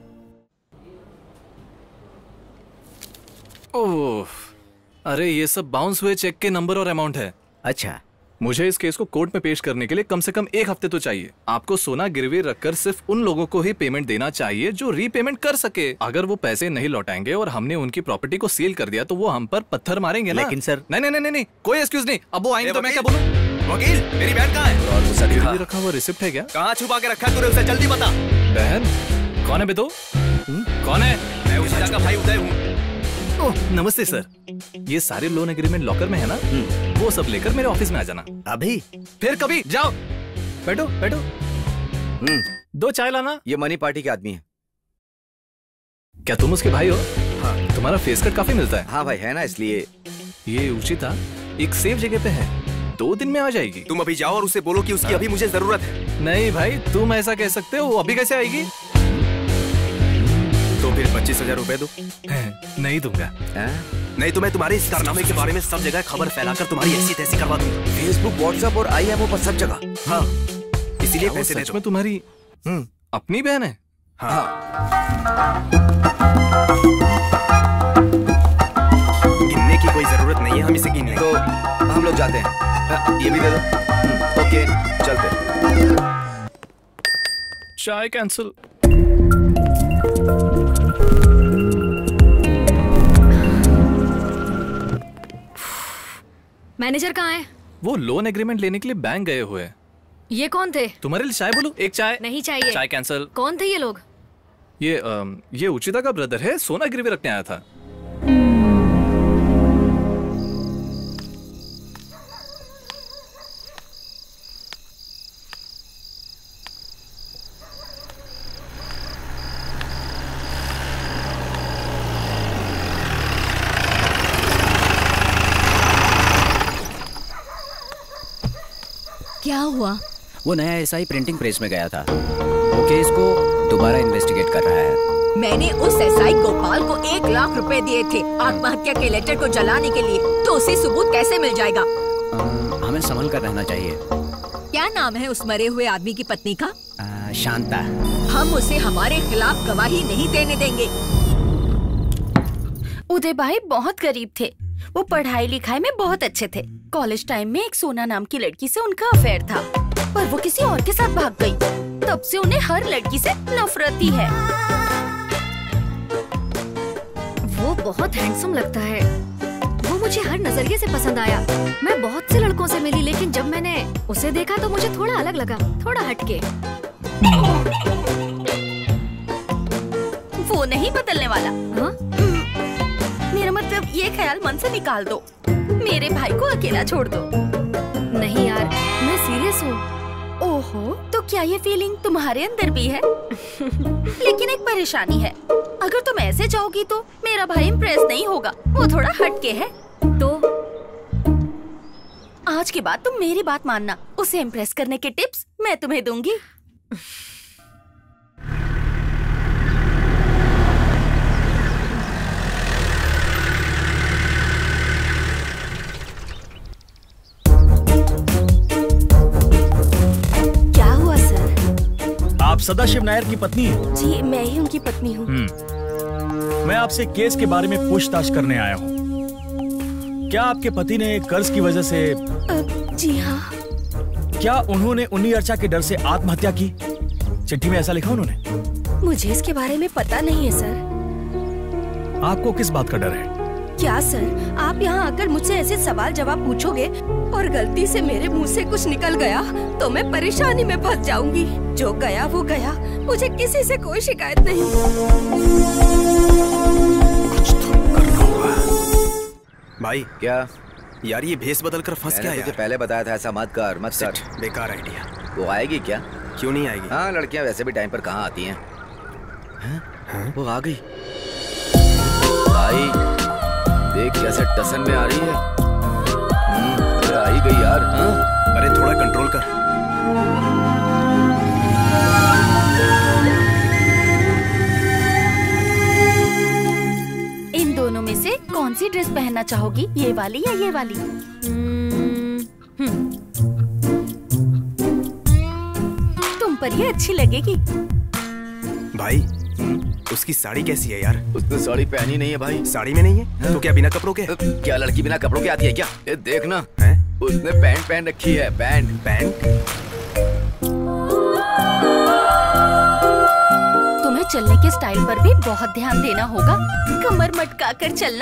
ओह, अरे ये सब बाउंस हुए चेक के नंबर और अमाउंट है। अच्छा, मुझे इस केस को कोर्ट में पेश करने के लिए कम से कम 1 हफ्ते तो चाहिए। आपको सोना गिरवी रखकर सिर्फ उन लोगों को ही पेमेंट देना चाहिए जो रीपेमेंट कर सके। अगर वो पैसे नहीं लौटाएंगे और हमने उनकी प्रॉपर्टी को सील कर दिया तो वो हम पर पत्थर मारेंगे ना। लेकिन सर, नहीं, कोई एक्सक्यूज नहीं। अब वो आएंगे तो मैं क्या बोलूं? वकील, मेरी बहन कहाँ है? और वो गिरवी रखा हुआ रिसिप्ट है क्या? कहाँ छुपा के रखा तूने उसे? जल्दी बता। बहन कौन है बे? तो कौन है? मैं उचिता का भाई उदय हूँ। ओह नमस्ते सर, ये सारे लोन एग्रीमेंट लॉकर में है ना? वो सब लेकर मेरे ऑफिस में आ जाना। अभी? फिर कभी? जाओ, बैठो बैठो। 2 चाय लाना। ये मनी पार्टी के आदमी है। क्या तुम उसके भाई हो? हाँ। तुम्हारा फेस कट काफी मिलता है। हाँ भाई है ना, इसलिए। ये उचिता एक सेफ जगह पे है, 2 दिन में आ जाएगी। तुम अभी जाओ और उसे बोलो कि उसकी अभी मुझे जरूरत है। नहीं भाई, तुम ऐसा कह सकते हो, अभी कैसे आएगी? तो फिर 25,000 रुपए दो। नहीं दूंगा। नहीं तो मैं तुम्हारे इस कारनामे के बारे में सब जगह खबर फैलाकर तुम्हारी ऐसी तैसी करवा दूंगा। फेसबुक, व्हाट्सएप और IMO पर सब जगह। हाँ, इसीलिए पैसे दे दो। में तुम्हारी अपनी बहन है? हाँ। गिनने की कोई जरूरत नहीं है, हम इसे गिन लेंगे। तो हम लोग जाते हैं। ये भी दे दो। ओके चलते। चाय कैंसिल। मैनेजर कहाँ है? वो लोन एग्रीमेंट लेने के लिए बैंक गए हुए हैं। ये कौन थे? तुम्हारे लिए चाय बोलूं? एक चाय। नहीं चाहिए। चाय कैंसिल। कौन थे ये लोग? ये उचिता का ब्रदर है, सोना गिरवी रखने आया था। क्या हुआ? वो नया SI प्रिंटिंग प्रेस में गया था। वो केस को दोबारा इन्वेस्टिगेट कर रहा है। मैंने उस SI गोपाल को 1 लाख रुपए दिए थे आत्महत्या के लेटर को जलाने के लिए, तो उसे सबूत कैसे मिल जाएगा? हमें संभल कर रहना चाहिए। क्या नाम है उस मरे हुए आदमी की पत्नी का? शांता। हम उसे हमारे खिलाफ गवाही नहीं देने देंगे। उदय भाई बहुत गरीब थे, वो पढ़ाई लिखाई में बहुत अच्छे थे। कॉलेज टाइम में एक सोना नाम की लड़की से उनका अफेयर था, पर वो किसी और के साथ भाग गई। तब से उन्हें हर लड़की से नफरत ही है। वो बहुत हैंडसम लगता है। वो मुझे हर नजरिए से पसंद आया। मैं बहुत से लड़कों से मिली, लेकिन जब मैंने उसे देखा तो मुझे थोड़ा अलग लगा, थोड़ा हटके। वो नहीं बदलने वाला। हाँ? मेरा मतलब ये ख्याल मन से निकाल दो। मेरे भाई को अकेला छोड़ दो। नहीं यार, मैं सीरियस हूँ। ओहो, तो क्या ये फीलिंग तुम्हारे अंदर भी है? लेकिन एक परेशानी है, अगर तुम ऐसे जाओगी तो मेरा भाई इम्प्रेस नहीं होगा। वो थोड़ा हटके है। तो आज के बाद तुम मेरी बात मानना। उसे इम्प्रेस करने के टिप्स मैं तुम्हें दूंगी। आप सदाशिव नायर की पत्नी हैं? जी, मैं ही उनकी पत्नी हूँ। मैं आपसे केस के बारे में पूछताछ करने आया हूँ। क्या आपके पति ने कर्ज की वजह से? जी हाँ। क्या उन्होंने उन्नी अर्चा के डर से आत्महत्या की? चिट्ठी में ऐसा लिखा उन्होंने? मुझे इसके बारे में पता नहीं है सर। आपको किस बात का डर है? क्या सर, आप यहाँ आकर मुझसे ऐसे सवाल जवाब पूछोगे और गलती से मेरे मुंह से कुछ निकल गया तो मैं परेशानी में फंस जाऊंगी। जो गया वो गया, मुझे किसी से कोई शिकायत नहीं। कुछ तो करना होगा। भाई क्या यार, ये भेस बदल कर फंस गया। तुझे पहले बताया था ऐसा मत कर, मत कर। बेकार आइडिया। वो आएगी क्या? क्यों नहीं आएगी? हाँ, लड़कियां वैसे भी टाइम पर कहाँ आती हैं। हाँ? वो आ गई। भाई देख कैसे टसन में आ रही है। आई गई यार। हाँ? अरे थोड़ा कंट्रोल कर। इन दोनों में से कौन सी ड्रेस पहनना चाहोगी, ये वाली या ये वाली? तुम पर ये अच्छी लगेगी। भाई उसकी साड़ी कैसी है यार? उसने साड़ी पहनी नहीं है भाई। साड़ी में नहीं है तो क्या बिना कपड़ों के? क्या लड़की बिना कपड़ों के आती है क्या? ये देखना है, उसने पैंट पहन रखी है। पैंट तुम्हें चलने के स्टाइल पर भी बहुत ध्यान देना होगा। कमर मटका कर चलना।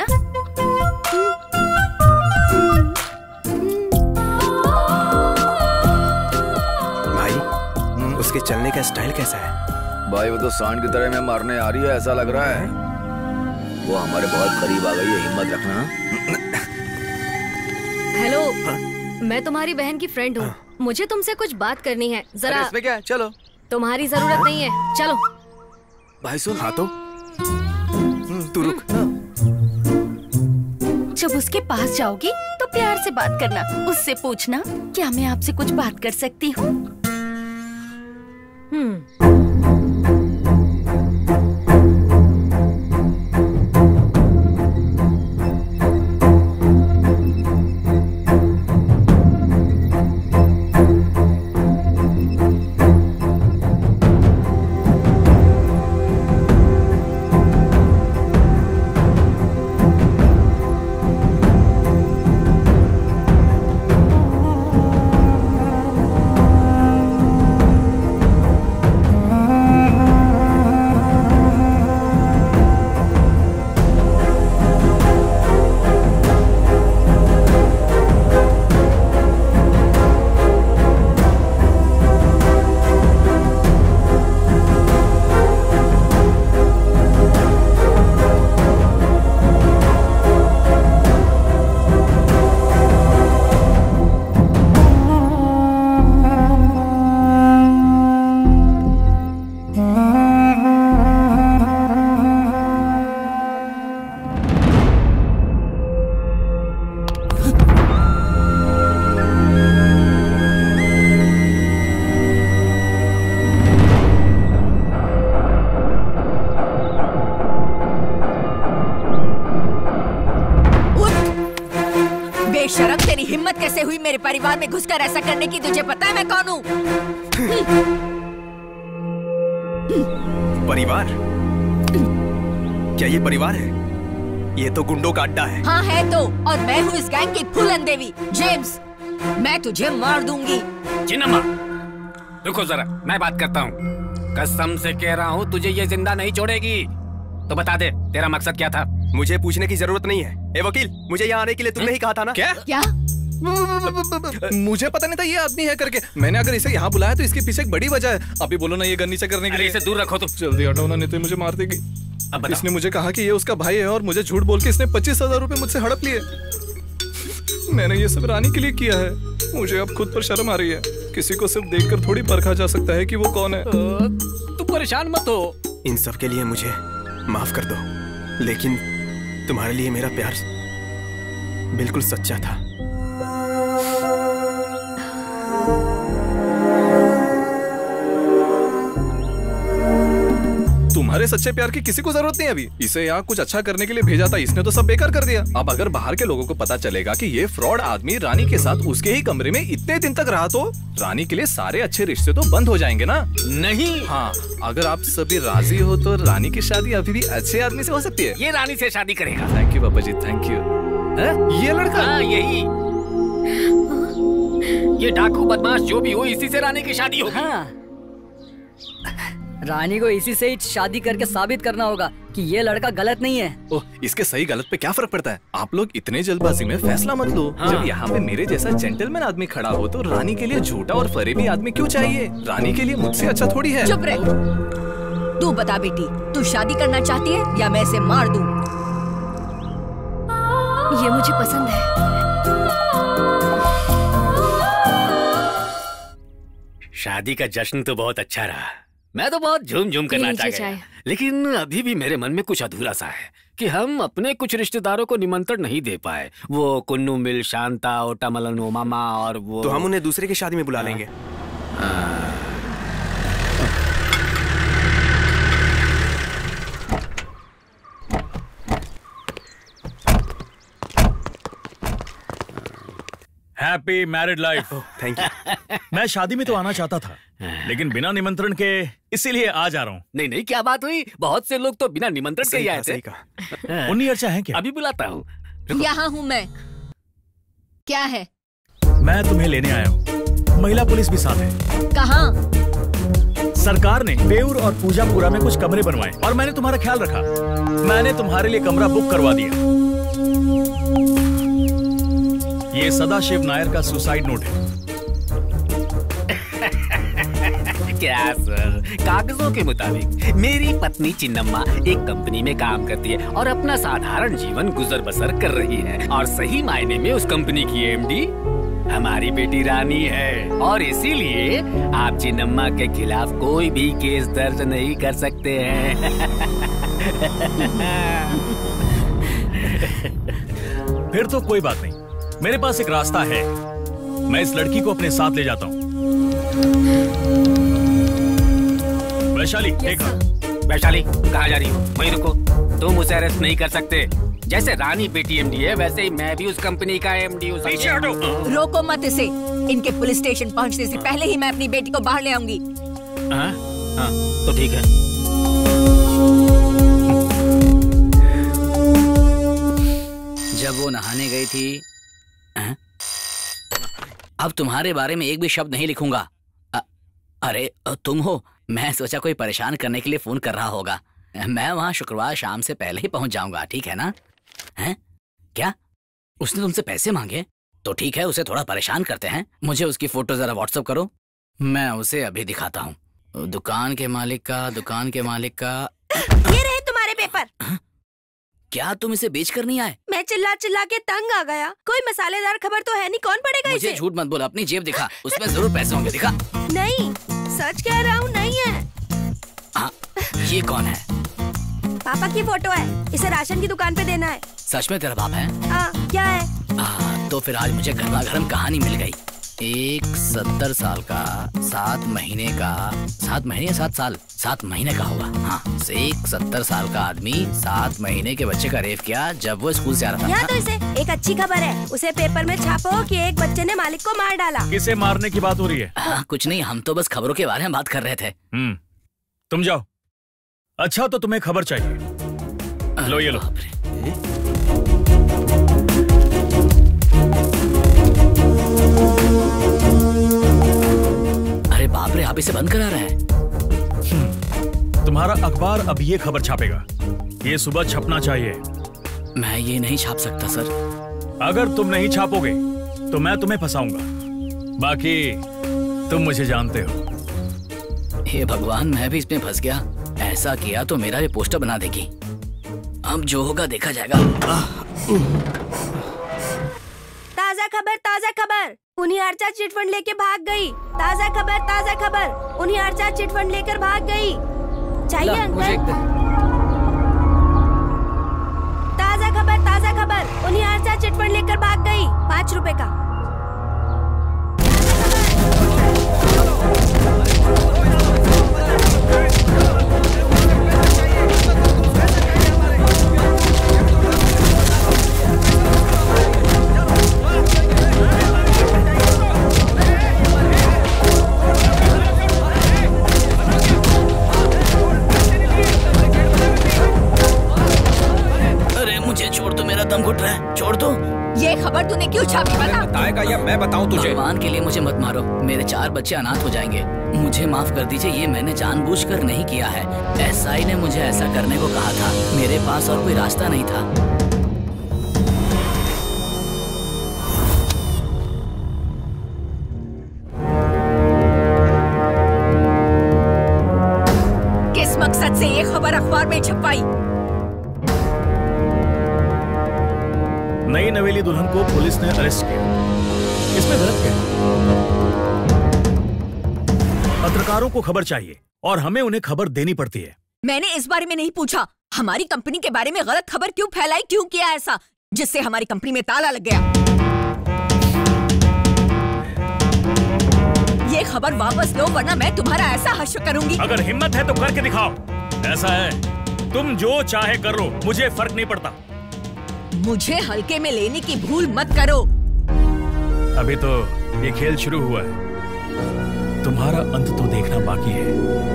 भाई उसके चलने का स्टाइल कैसा है? भाई वो तो सांड की तरह में मारने आ रही है, ऐसा लग रहा है। वो हमारे बहुत करीब आ गई है, हिम्मत रखना। हेलो, मैं तुम्हारी बहन की फ्रेंड हूँ। मुझे तुमसे कुछ बात करनी है जरा। इसमें क्या है? चलो। तुम्हारी जरूरत नहीं है, चलो। भाई सुन। हाँ तो तू रुक। जब उसके पास जाओगी तो प्यार से बात करना। उससे पूछना, क्या मैं आपसे कुछ बात कर सकती हूँ? बेशरम, तेरी हिम्मत कैसे हुई मेरे परिवार में घुसकर ऐसा करने की? तुझे पता है मैं कौन हूँ? परिवार? क्या ये परिवार है? ये तो गुंडों का अड्डा है। हाँ है तो, और मैं हूँ इस गैंग की फुलन देवी। जेम्स, मैं तुझे मार दूंगी। चिन्नम्मा, रुको जरा, मैं बात करता हूँ। कसम से कह रहा हूँ तुझे ये जिंदा नहीं छोड़ेगी। तो बता दे, तेरा मकसद क्या था? मुझे पूछने की जरूरत नहीं है। ए वकील, मुझे यहाँ आने के लिए तुमने ही कहा था ना? क्या? मुझे पता नहीं था ये आदमी है करके। मैंने अगर इसे यहाँ बुलाया तो इसके पीछे एक बड़ी वजह है। अभी बोलो ना ये गन नीचे करने के लिए। इसे दूर रखो तुम। जल्दी हटाओ ना, नहीं तो मुझे मार देगी। इसने मुझे कहा कि ये उसका भाई है और मुझे झूठ बोल के इसने 25,000 रुपए मुझसे हड़प लिए। मैंने ये सब रानी के लिए किया है। मुझे अब खुद पर शर्म आ रही है। किसी को सिर्फ देखकर थोड़ी परखा जा सकता है कि वो कौन है। तू परेशान मत हो। इन सब के लिए मुझे माफ कर दो, लेकिन तुम्हारे लिए मेरा प्यार बिल्कुल सच्चा था। तुम्हारे सच्चे प्यार की किसी को जरूरत नहीं अभी। इसे यहाँ कुछ अच्छा करने के लिए भेजा था, इसने तो सब बेकार कर दिया। अब अगर बाहर के लोगों को पता चलेगा कि ये फ्रॉड आदमी रानी के साथ उसके ही कमरे में इतने दिन तक रहा तो रानी के लिए सारे अच्छे रिश्ते तो बंद हो जाएंगे ना। नहीं। हाँ, अगर आप सभी राजी हो तो रानी की शादी अभी भी अच्छे आदमी से हो सकती है। ये रानी से शादी करेगा। थैंक यू पापा जी, थैंक यू। ये लड़का? हाँ, यही। ये डाकू बदमाश जो भी हो, इसी से रानी की शादी होगी। हाँ। रानी को इसी से ही शादी करके साबित करना होगा कि ये लड़का गलत नहीं है। ओह, इसके सही गलत पे क्या फर्क पड़ता है? आप लोग इतने जल्दबाजी में फैसला मत लो। हाँ। जब यहाँ पे मेरे जैसा जेंटलमैन आदमी खड़ा हो तो रानी के लिए झूठा और फरेबी आदमी क्यों चाहिए? रानी के लिए मुझसे अच्छा थोड़ी है। चुप रह। तू बता बेटी, तू शादी करना चाहती है या मैं इसे मार दूं? ये मुझे पसंद है। शादी का जश्न तो बहुत अच्छा रहा। मैं तो बहुत झूम झूम करना चाह गया, लेकिन अभी भी मेरे मन में कुछ अधूरा सा है कि हम अपने कुछ रिश्तेदारों को निमंत्रण नहीं दे पाए। वो कुन्नू मिल, शांता, ओटामलन, ओमामा और वो। तो हम उन्हें दूसरे की शादी में बुला लेंगे। Happy married life. Thank you. मैं शादी में तो आना चाहता था, लेकिन बिना निमंत्रण के, इसीलिए आज आ रहा हूँ। नहीं नहीं, क्या बात हुई? बहुत से लोग तो बिना निमंत्रण के ही आए थे। उन्नी अर्चा है क्या? अभी बुलाता हूँ। यहाँ हूँ मैं। क्या है? मैं तुम्हें लेने आया हूँ। महिला पुलिस भी साथ है। कहाँ? सरकार ने बेउर और पूजापुरा में कुछ कमरे बनवाए और मैंने तुम्हारा ख्याल रखा। मैंने तुम्हारे लिए कमरा बुक करवा दिया। ये सदाशिव नायर का सुसाइड नोट है। क्या सर, कागजों के मुताबिक मेरी पत्नी चिन्नम्मा एक कंपनी में काम करती है और अपना साधारण जीवन गुजर बसर कर रही है, और सही मायने में उस कंपनी की एमडी हमारी बेटी रानी है, और इसीलिए आप चिन्नम्मा के खिलाफ कोई भी केस दर्ज नहीं कर सकते हैं। फिर तो कोई बात नहीं, मेरे पास एक रास्ता है। मैं इस लड़की को अपने साथ ले जाता हूँ। वैशाली, देखा। वैशाली, कहाँ जा रही हो? वहीं रुको। तुम उसे अरेस्ट नहीं कर सकते। जैसे रानी बेटी एमडी है, वैसे ही मैं भी उस कंपनी का एमडी हूँ। पीछे हटो। रोको मत इसे। इनके पुलिस स्टेशन पहुँचने से पहले ही मैं अपनी बेटी को बाहर ले आऊंगी। हाँ, तो ठीक है। जब वो नहाने गई थी, अब तुम्हारे बारे में एक भी शब्द नहीं लिखूंगा। अरे तुम हो? मैं सोचा कोई परेशान करने के लिए फोन कर रहा होगा। मैं वहां शुक्रवार शाम से पहले ही पहुंच जाऊंगा, ठीक है ना? हैं? क्या उसने तुमसे पैसे मांगे? तो ठीक है, उसे थोड़ा परेशान करते हैं। मुझे उसकी फोटो जरा व्हाट्सएप करो, मैं उसे अभी दिखाता हूँ। दुकान के मालिक का ये रहे तुम्हारे पेपर। क्या तुम इसे बेच कर नहीं आए? मैं चिल्ला चिल्ला के तंग आ गया। कोई मसालेदार खबर तो है नहीं, कौन पढ़ेगा इसे? मुझे झूठ मत बोल, अपनी जेब दिखा, उसमें जरूर पैसे होंगे। दिखा। नहीं, सच कह रहा हूँ, नहीं है। हाँ, ये कौन है? पापा की फोटो है, इसे राशन की दुकान पे देना है। सच में तेरा बाप है? हाँ, क्या है? तो फिर आज मुझे गर्मा गर्म कहानी मिल गई। एक 70 साल का 7 महीने का 7 महीने 7 साल 7 महीने का होगा। हाँ, एक 70 साल का आदमी 7 महीने के बच्चे का रेप किया जब वो स्कूल से आ रहा था। यहाँ तो इसे एक अच्छी खबर है, उसे पेपर में छापो कि एक बच्चे ने मालिक को मार डाला। किसे मारने की बात हो रही है? कुछ नहीं, हम तो बस खबरों के बारे में बात कर रहे थे। तुम जाओ। अच्छा, तो तुम्हें खबर चाहिए? लो, ये लो। आप इसे बंद करा रहे हैं? तुम्हारा अखबार अब ये खबर छापेगा। ये सुबह छपना चाहिए। मैं ये नहीं छाप सकता सर। अगर तुम नहीं छापोगे तो मैं तुम्हें फंसाऊंगा। बाकी तुम मुझे जानते हो। हे भगवान, मैं भी इसमें फंस गया। ऐसा किया तो मेरा ये पोस्टर बना देगी। अब जो होगा देखा जाएगा। ताजा खबर, उन्हीं अर्चा चिटफंड लेके भाग गई। ताजा खबर, उन्हीं अर्चा चिटफंड लेकर भाग गई। चाहिए अंकल? ताजा खबर, उन्हीं अर्चा चिटफंड लेकर भाग गई। 5 रुपए का। मुझे छोड़ दो, मेरा दम घुट रहा है। छोड़ दो। ये खबर तूने क्यों छापी? बता। बताएगा या मैं बताऊं तुझे? भगवान के लिए मुझे मत मारो। मेरे 4 बच्चे अनाथ हो जाएंगे। मुझे माफ कर दीजिए, ये मैंने जानबूझकर नहीं किया है। एसआई ने मुझे ऐसा करने को कहा था। मेरे पास और कोई रास्ता नहीं था। किस मकसद से ये खबर अखबार में छपवाई? नई नवेली दुल्हन को पुलिस ने अरेस्ट किया। इसमें गलत क्या है? पत्रकारों को खबर चाहिए और हमें उन्हें खबर देनी पड़ती है। मैंने इस बारे में नहीं पूछा। हमारी कंपनी के बारे में गलत खबर क्यों फैलाई, क्यों किया ऐसा जिससे हमारी कंपनी में ताला लग गया? ये खबर वापस लो वरना मैं तुम्हारा ऐसा हश्र करूंगी। अगर हिम्मत है तो करके दिखाओ। ऐसा है, तुम जो चाहे कर लो, मुझे फर्क नहीं पड़ता। मुझे हल्के में लेने की भूल मत करो। अभी तो ये खेल शुरू हुआ है। तुम्हारा अंत तो देखना बाकी है।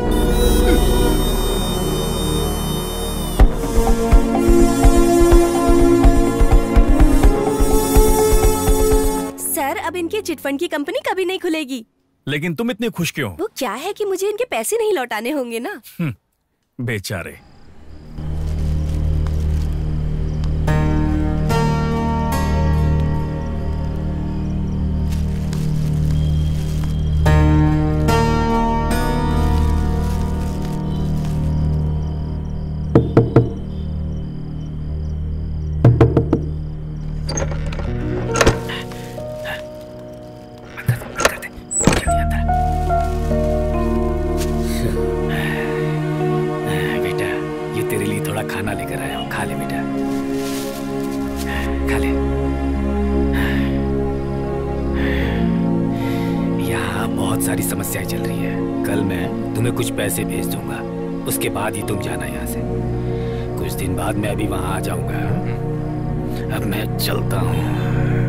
सर, अब इनकी चिटफंड की कंपनी कभी नहीं खुलेगी। लेकिन तुम इतने खुश क्यों? वो क्या है कि मुझे इनके पैसे नहीं लौटाने होंगे ना। बेचारे। खाना लेकर आया हूँ, खा ले बेटा, खा ले। यहाँ बहुत सारी समस्याएं चल रही है। कल मैं तुम्हें कुछ पैसे भेज दूंगा, उसके बाद ही तुम जाना यहाँ से। कुछ दिन बाद मैं अभी वहाँ आ जाऊंगा। अब मैं चलता हूँ।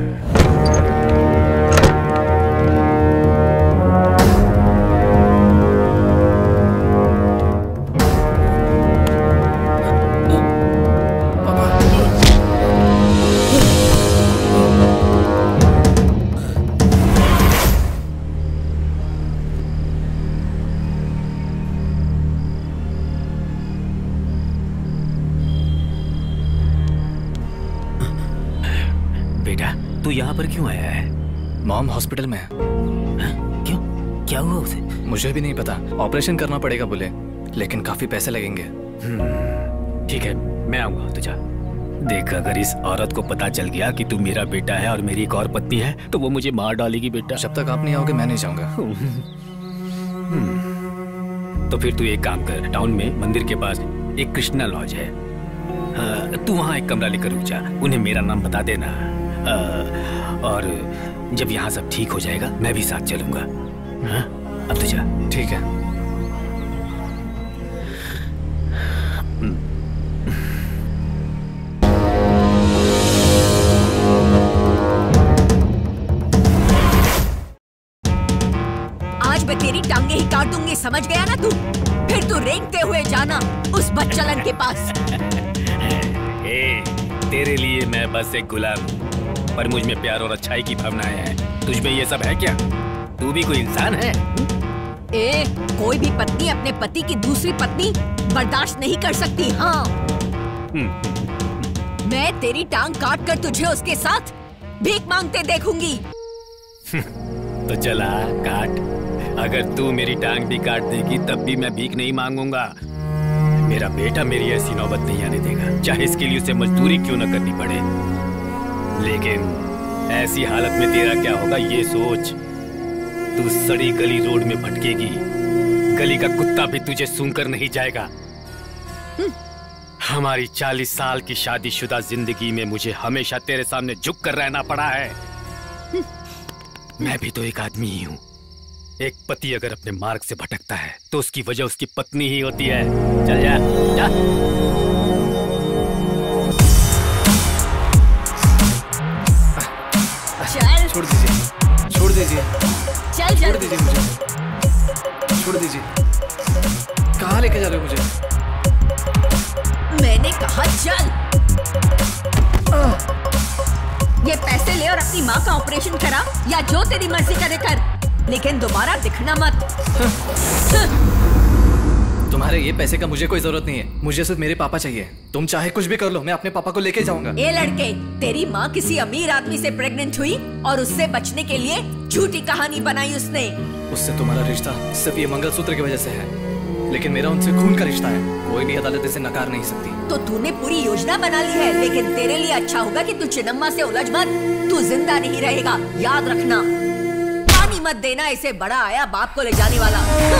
तू यहाँ पर क्यों आया है? मॉम हॉस्पिटल में है। क्यों? क्या हुआ उसे? मुझे भी नहीं पता। ऑपरेशन करना पड़ेगा बोले, लेकिन काफी पैसे लगेंगे। ठीक है, मैं आऊंगा, तू जा। देख, अगर इस औरत को पता चल गया कि तू मेरा बेटा है और मेरी एक और पत्नी है तो वो मुझे मार डालेगी बेटा। जब तक आप नहीं आओगे मैं नहीं जाऊंगा। तो फिर तू एक काम कर, टाउन में मंदिर के पास एक कृष्णा लॉज है, तू वहाँ एक कमरा लेकर रुक जा। उन्हें मेरा नाम बता देना। और जब यहाँ सब ठीक हो जाएगा मैं भी साथ चलूंगा। हाँ? अब तो जा। ठीक है। आज मैं तेरी टांगे ही काट दूंगी, समझ गया ना तू? फिर तू रेंगते हुए जाना उस बच्चलन के पास। तेरे लिए मैं बस एक गुलाम हूँ, पर मुझ में प्यार और अच्छाई की भावनाएं हैं। तुझ में ये सब है क्या? तू भी कोई इंसान है? कोई भी पत्नी अपने पति की दूसरी पत्नी बर्दाश्त नहीं कर सकती। हाँ, मैं तेरी टांग काट कर तुझे उसके साथ भीख मांगते देखूंगी। तो चला काट। अगर तू मेरी टांग भी काट देगी तब भी मैं भीख नहीं मांगूंगा। मेरा बेटा मेरी ऐसी नौबत नहीं आने देगा, चाहे इसके लिए उसे मजदूरी क्यों न करनी पड़े। लेकिन ऐसी हालत में तेरा क्या होगा ये सोच। तू सड़ी गली रोड में भटकेगी, गली का कुत्ता भी तुझे सूंघकर नहीं जाएगा। हमारी 40 साल की शादीशुदा जिंदगी में मुझे हमेशा तेरे सामने झुक कर रहना पड़ा है। मैं भी तो एक आदमी ही हूँ। एक पति अगर अपने मार्ग से भटकता है तो उसकी वजह उसकी पत्नी ही होती है। चल जा, जा। चल। छोड़ दीजिए, छोड़ दीजिए, चल छोड़ दीजिए मुझे, छोड़ दीजिए। कहाँ लेके जा रहे हो मुझे? मैंने कहा चल। ये पैसे ले और अपनी माँ का ऑपरेशन करा या जो तेरी मर्जी करे कर, लेकिन दोबारा दिखना मत। तुम्हारे ये पैसे का मुझे कोई जरूरत नहीं है, मुझे सिर्फ मेरे पापा चाहिए। तुम चाहे कुछ भी कर लो, मैं अपने पापा को लेके जाऊंगा। ये लड़के, तेरी माँ किसी अमीर आदमी से प्रेग्नेंट हुई और उससे बचने के लिए झूठी कहानी बनाई उसने। उससे तुम्हारा रिश्ता सिर्फ ये मंगलसूत्र की वजह से है, लेकिन मेरा उनसे खून का रिश्ता है। कोई भी अदालत इसे नकार नहीं सकती। तो तूने पूरी योजना बना ली है, लेकिन तेरे लिए अच्छा होगा कि तू चिन्नम्मा से उलझ मत। तू जिंदा नहीं रहेगा, याद रखना। पानी मत देना, इसे बड़ा आया बाप को ले जाने वाला।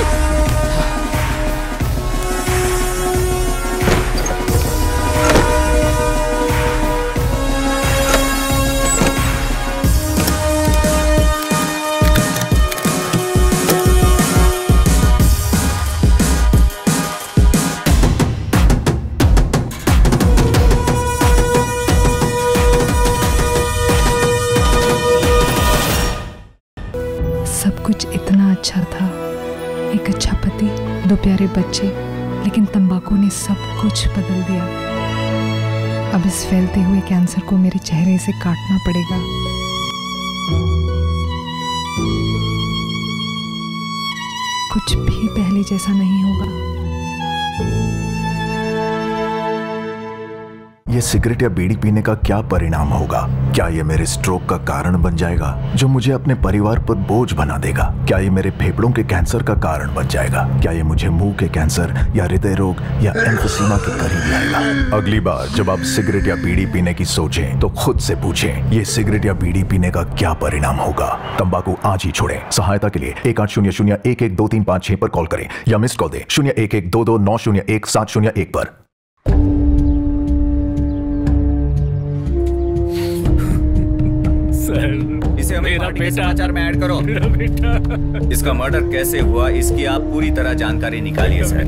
कुछ इतना अच्छा था, एक अच्छा पति, 2 प्यारे बच्चे, लेकिन तंबाकू ने सब कुछ बदल दिया। अब इस फैलते हुए कैंसर को मेरे चेहरे से काटना पड़ेगा। कुछ भी पहले जैसा नहीं होगा। ये सिगरेट या बीड़ी पीने का क्या परिणाम होगा? क्या ये मेरे स्ट्रोक का कारण बन जाएगा, जो मुझे अपने परिवार पर बोझ बना देगा? क्या ये मेरे फेफड़ों के कैंसर का कारण बन जाएगा? क्या ये मुझे मुंह के कैंसर या हृदय रोग या एम्फीसीमा के करीब लाएगा? अगली बार जब आप सिगरेट या बीड़ी पीने की सोचें तो खुद से पूछें, ये सिगरेट या बीड़ी पीने का क्या परिणाम होगा? तंबाकू आज ही छोड़ें। सहायता के लिए 1800-112356 पर कॉल करें या मिस्ड कॉल दें 01122901-701 पर। इसे मेरा समाचार में ऐड करो। बेटा। इसका मर्डर कैसे हुआ, इसकी आप पूरी तरह जानकारी निकालिए सर।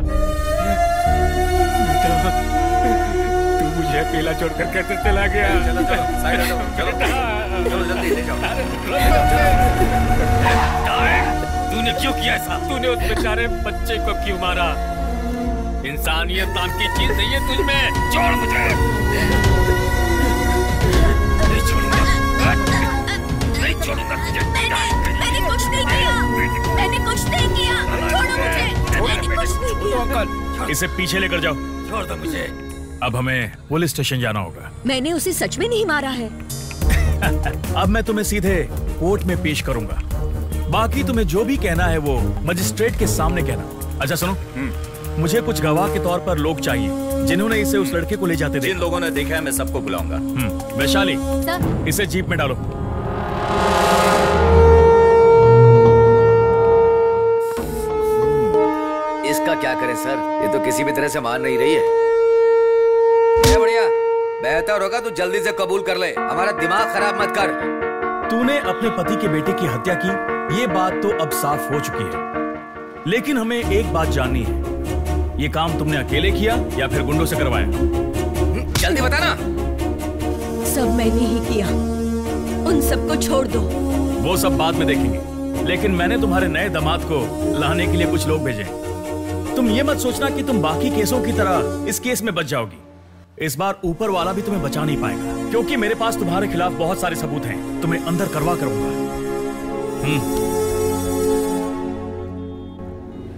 तू मुझे अकेला छोड़कर कैसे चला गया? चलो चलो साइड हटो, चलो जल्दी ले जाओ। तूने क्यों किया ऐसा? तूने उस बेचारे बच्चे को क्यों मारा? इंसानियत नाम की चीज नहीं है तुझ में। छोड़ मुझे। मैंने कुछ नहीं किया, मैंने कुछ नहीं किया। छोड़ो मुझे, मैंने कुछ नहीं किया। इसे पीछे लेकर जाओ। छोड़ दो मुझे। अब हमें पुलिस स्टेशन जाना होगा। मैंने उसे सच में नहीं मारा है। अब मैं तुम्हें सीधे कोर्ट में पेश करूंगा। बाकी तुम्हें जो भी कहना है वो मजिस्ट्रेट के सामने कहना। अच्छा सुनो, मुझे कुछ गवाह के तौर पर लोग चाहिए जिन्होंने इसे उस लड़के को ले जाते देखा। जिन लोगों ने देखा है मैं सबको बुलाऊंगा। वैशाली, इसे जीप में डालो। इसका क्या करें सर, ये तो किसी भी तरह से मान नहीं रही है। बढ़िया, बेहतर होगा तू जल्दी से कबूल कर ले, हमारा दिमाग खराब मत कर। तूने अपने पति के बेटे की हत्या की, ये बात तो अब साफ हो चुकी है। लेकिन हमें एक बात जाननी है, ये काम तुमने अकेले किया या फिर गुंडों से करवाया? जल्दी बताना। सब मैंने ही किया, उन सबको छोड़ दो। वो सब बाद में देखेंगे, लेकिन मैंने तुम्हारे नए दामाद को लाने के लिए कुछ लोग भेजे। तुम ये मत सोचना कि तुम बाकी केसों की तरह इस केस में बच जाओगी। इस बार ऊपर वाला भी तुम्हें बचा नहीं पाएगा, क्योंकि मेरे पास तुम्हारे खिलाफ बहुत सारे सबूत हैं। तुम्हें अंदर करवा करूंगा।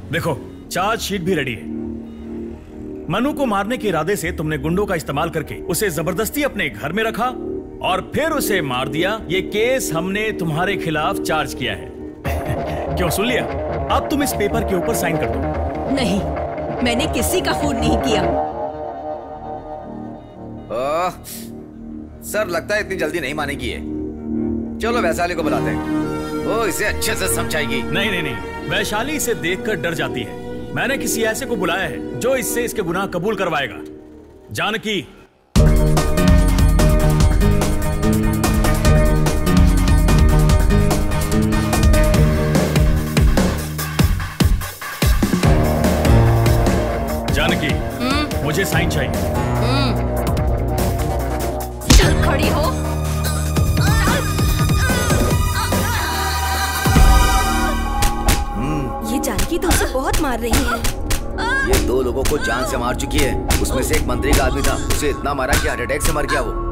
देखो, चार्जशीट भी रेडी है। मनु को मारने के इरादे से तुमने गुंडों का इस्तेमाल करके उसे जबरदस्ती अपने घर में रखा और फिर उसे मार दिया। ये केस हमने तुम्हारे खिलाफ चार्ज किया है। क्यों, सुन लिया? अब तुम इस पेपर के ऊपर साइन कर दो। नहीं, मैंने किसी का खून नहीं किया। सर, लगता है इतनी जल्दी नहीं मानेगी ये। चलो वैशाली को बुलाते हैं, वो इसे अच्छे से समझाएगी। नहीं नहीं नहीं, वैशाली इसे देखकर डर जाती है। मैंने किसी ऐसे को बुलाया है जो इससे इसके गुनाह कबूल करवाएगा। जानकी, जानकी, मुझे साइन चाहिए। चल खड़ी हो। ये जानकी तो उसे बहुत मार रही है। ये 2 लोगों को जान से मार चुकी है। उसमें से एक मंत्री का आदमी था, उसे इतना मारा कि हार्ट अटैक से मर गया वो।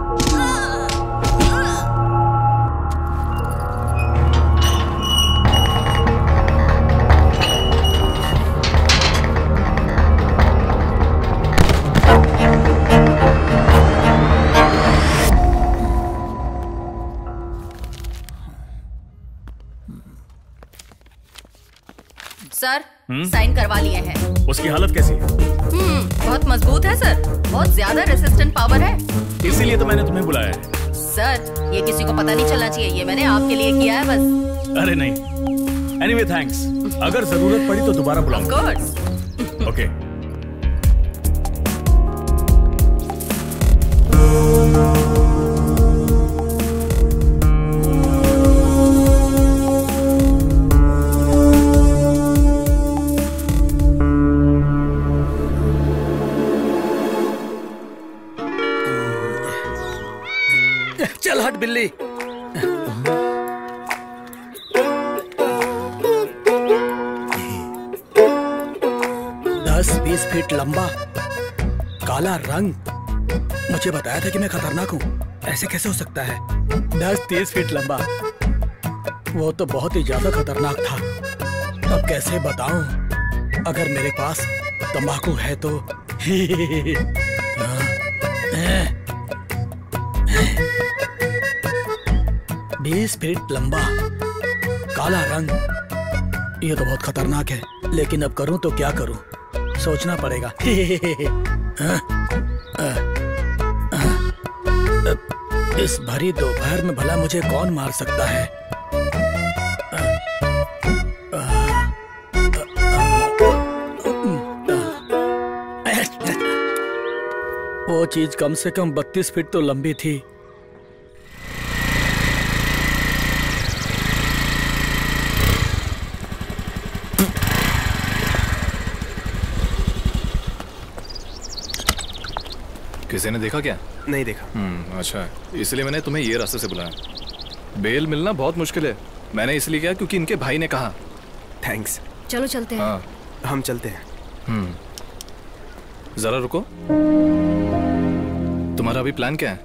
सर, साइन करवा लिए हैं। उसकी हालत कैसी है? बहुत मजबूत है सर, बहुत ज्यादा रेसिस्टेंट पावर है। इसीलिए तो मैंने तुम्हें बुलाया है। सर, ये किसी को पता नहीं चलना चाहिए, ये मैंने आपके लिए किया है बस। अरे नहीं, एनीवे थैंक्स। अगर जरूरत पड़ी तो दोबारा बुलाऊंगा। Of course. ओके। चल हट बिल्ली। दस 20 फीट लंबा, काला रंग। मुझे बताया था कि मैं खतरनाक हूँ, ऐसे कैसे हो सकता है? 10-30 फीट लंबा, वो तो बहुत ही ज्यादा खतरनाक था। अब कैसे बताऊं? अगर मेरे पास तंबाकू है तो 20 फीट लंबा, काला रंग, ये तो बहुत खतरनाक है। लेकिन अब करूं तो क्या करूं, सोचना पड़ेगा। इस भरी दोपहर में भला मुझे कौन मार सकता है? वो चीज कम से कम 32 फीट तो लंबी थी। किसी ने देखा क्या? नहीं देखा। अच्छा, इसलिए मैंने तुम्हें ये रास्ते से बुलाया। बेल मिलना बहुत मुश्किल है। मैंने इसलिए किया क्योंकि इनके भाई ने कहा। थैंक्स। चलो चलते हैं। हाँ, हम चलते हैं। जरा रुको, तुम्हारा अभी प्लान क्या है?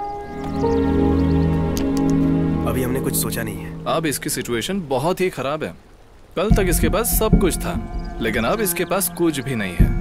अभी हमने कुछ सोचा नहीं है। अब इसकी सिचुएशन बहुत ही खराब है। कल तक इसके पास सब कुछ था, लेकिन अब इसके पास कुछ भी नहीं है।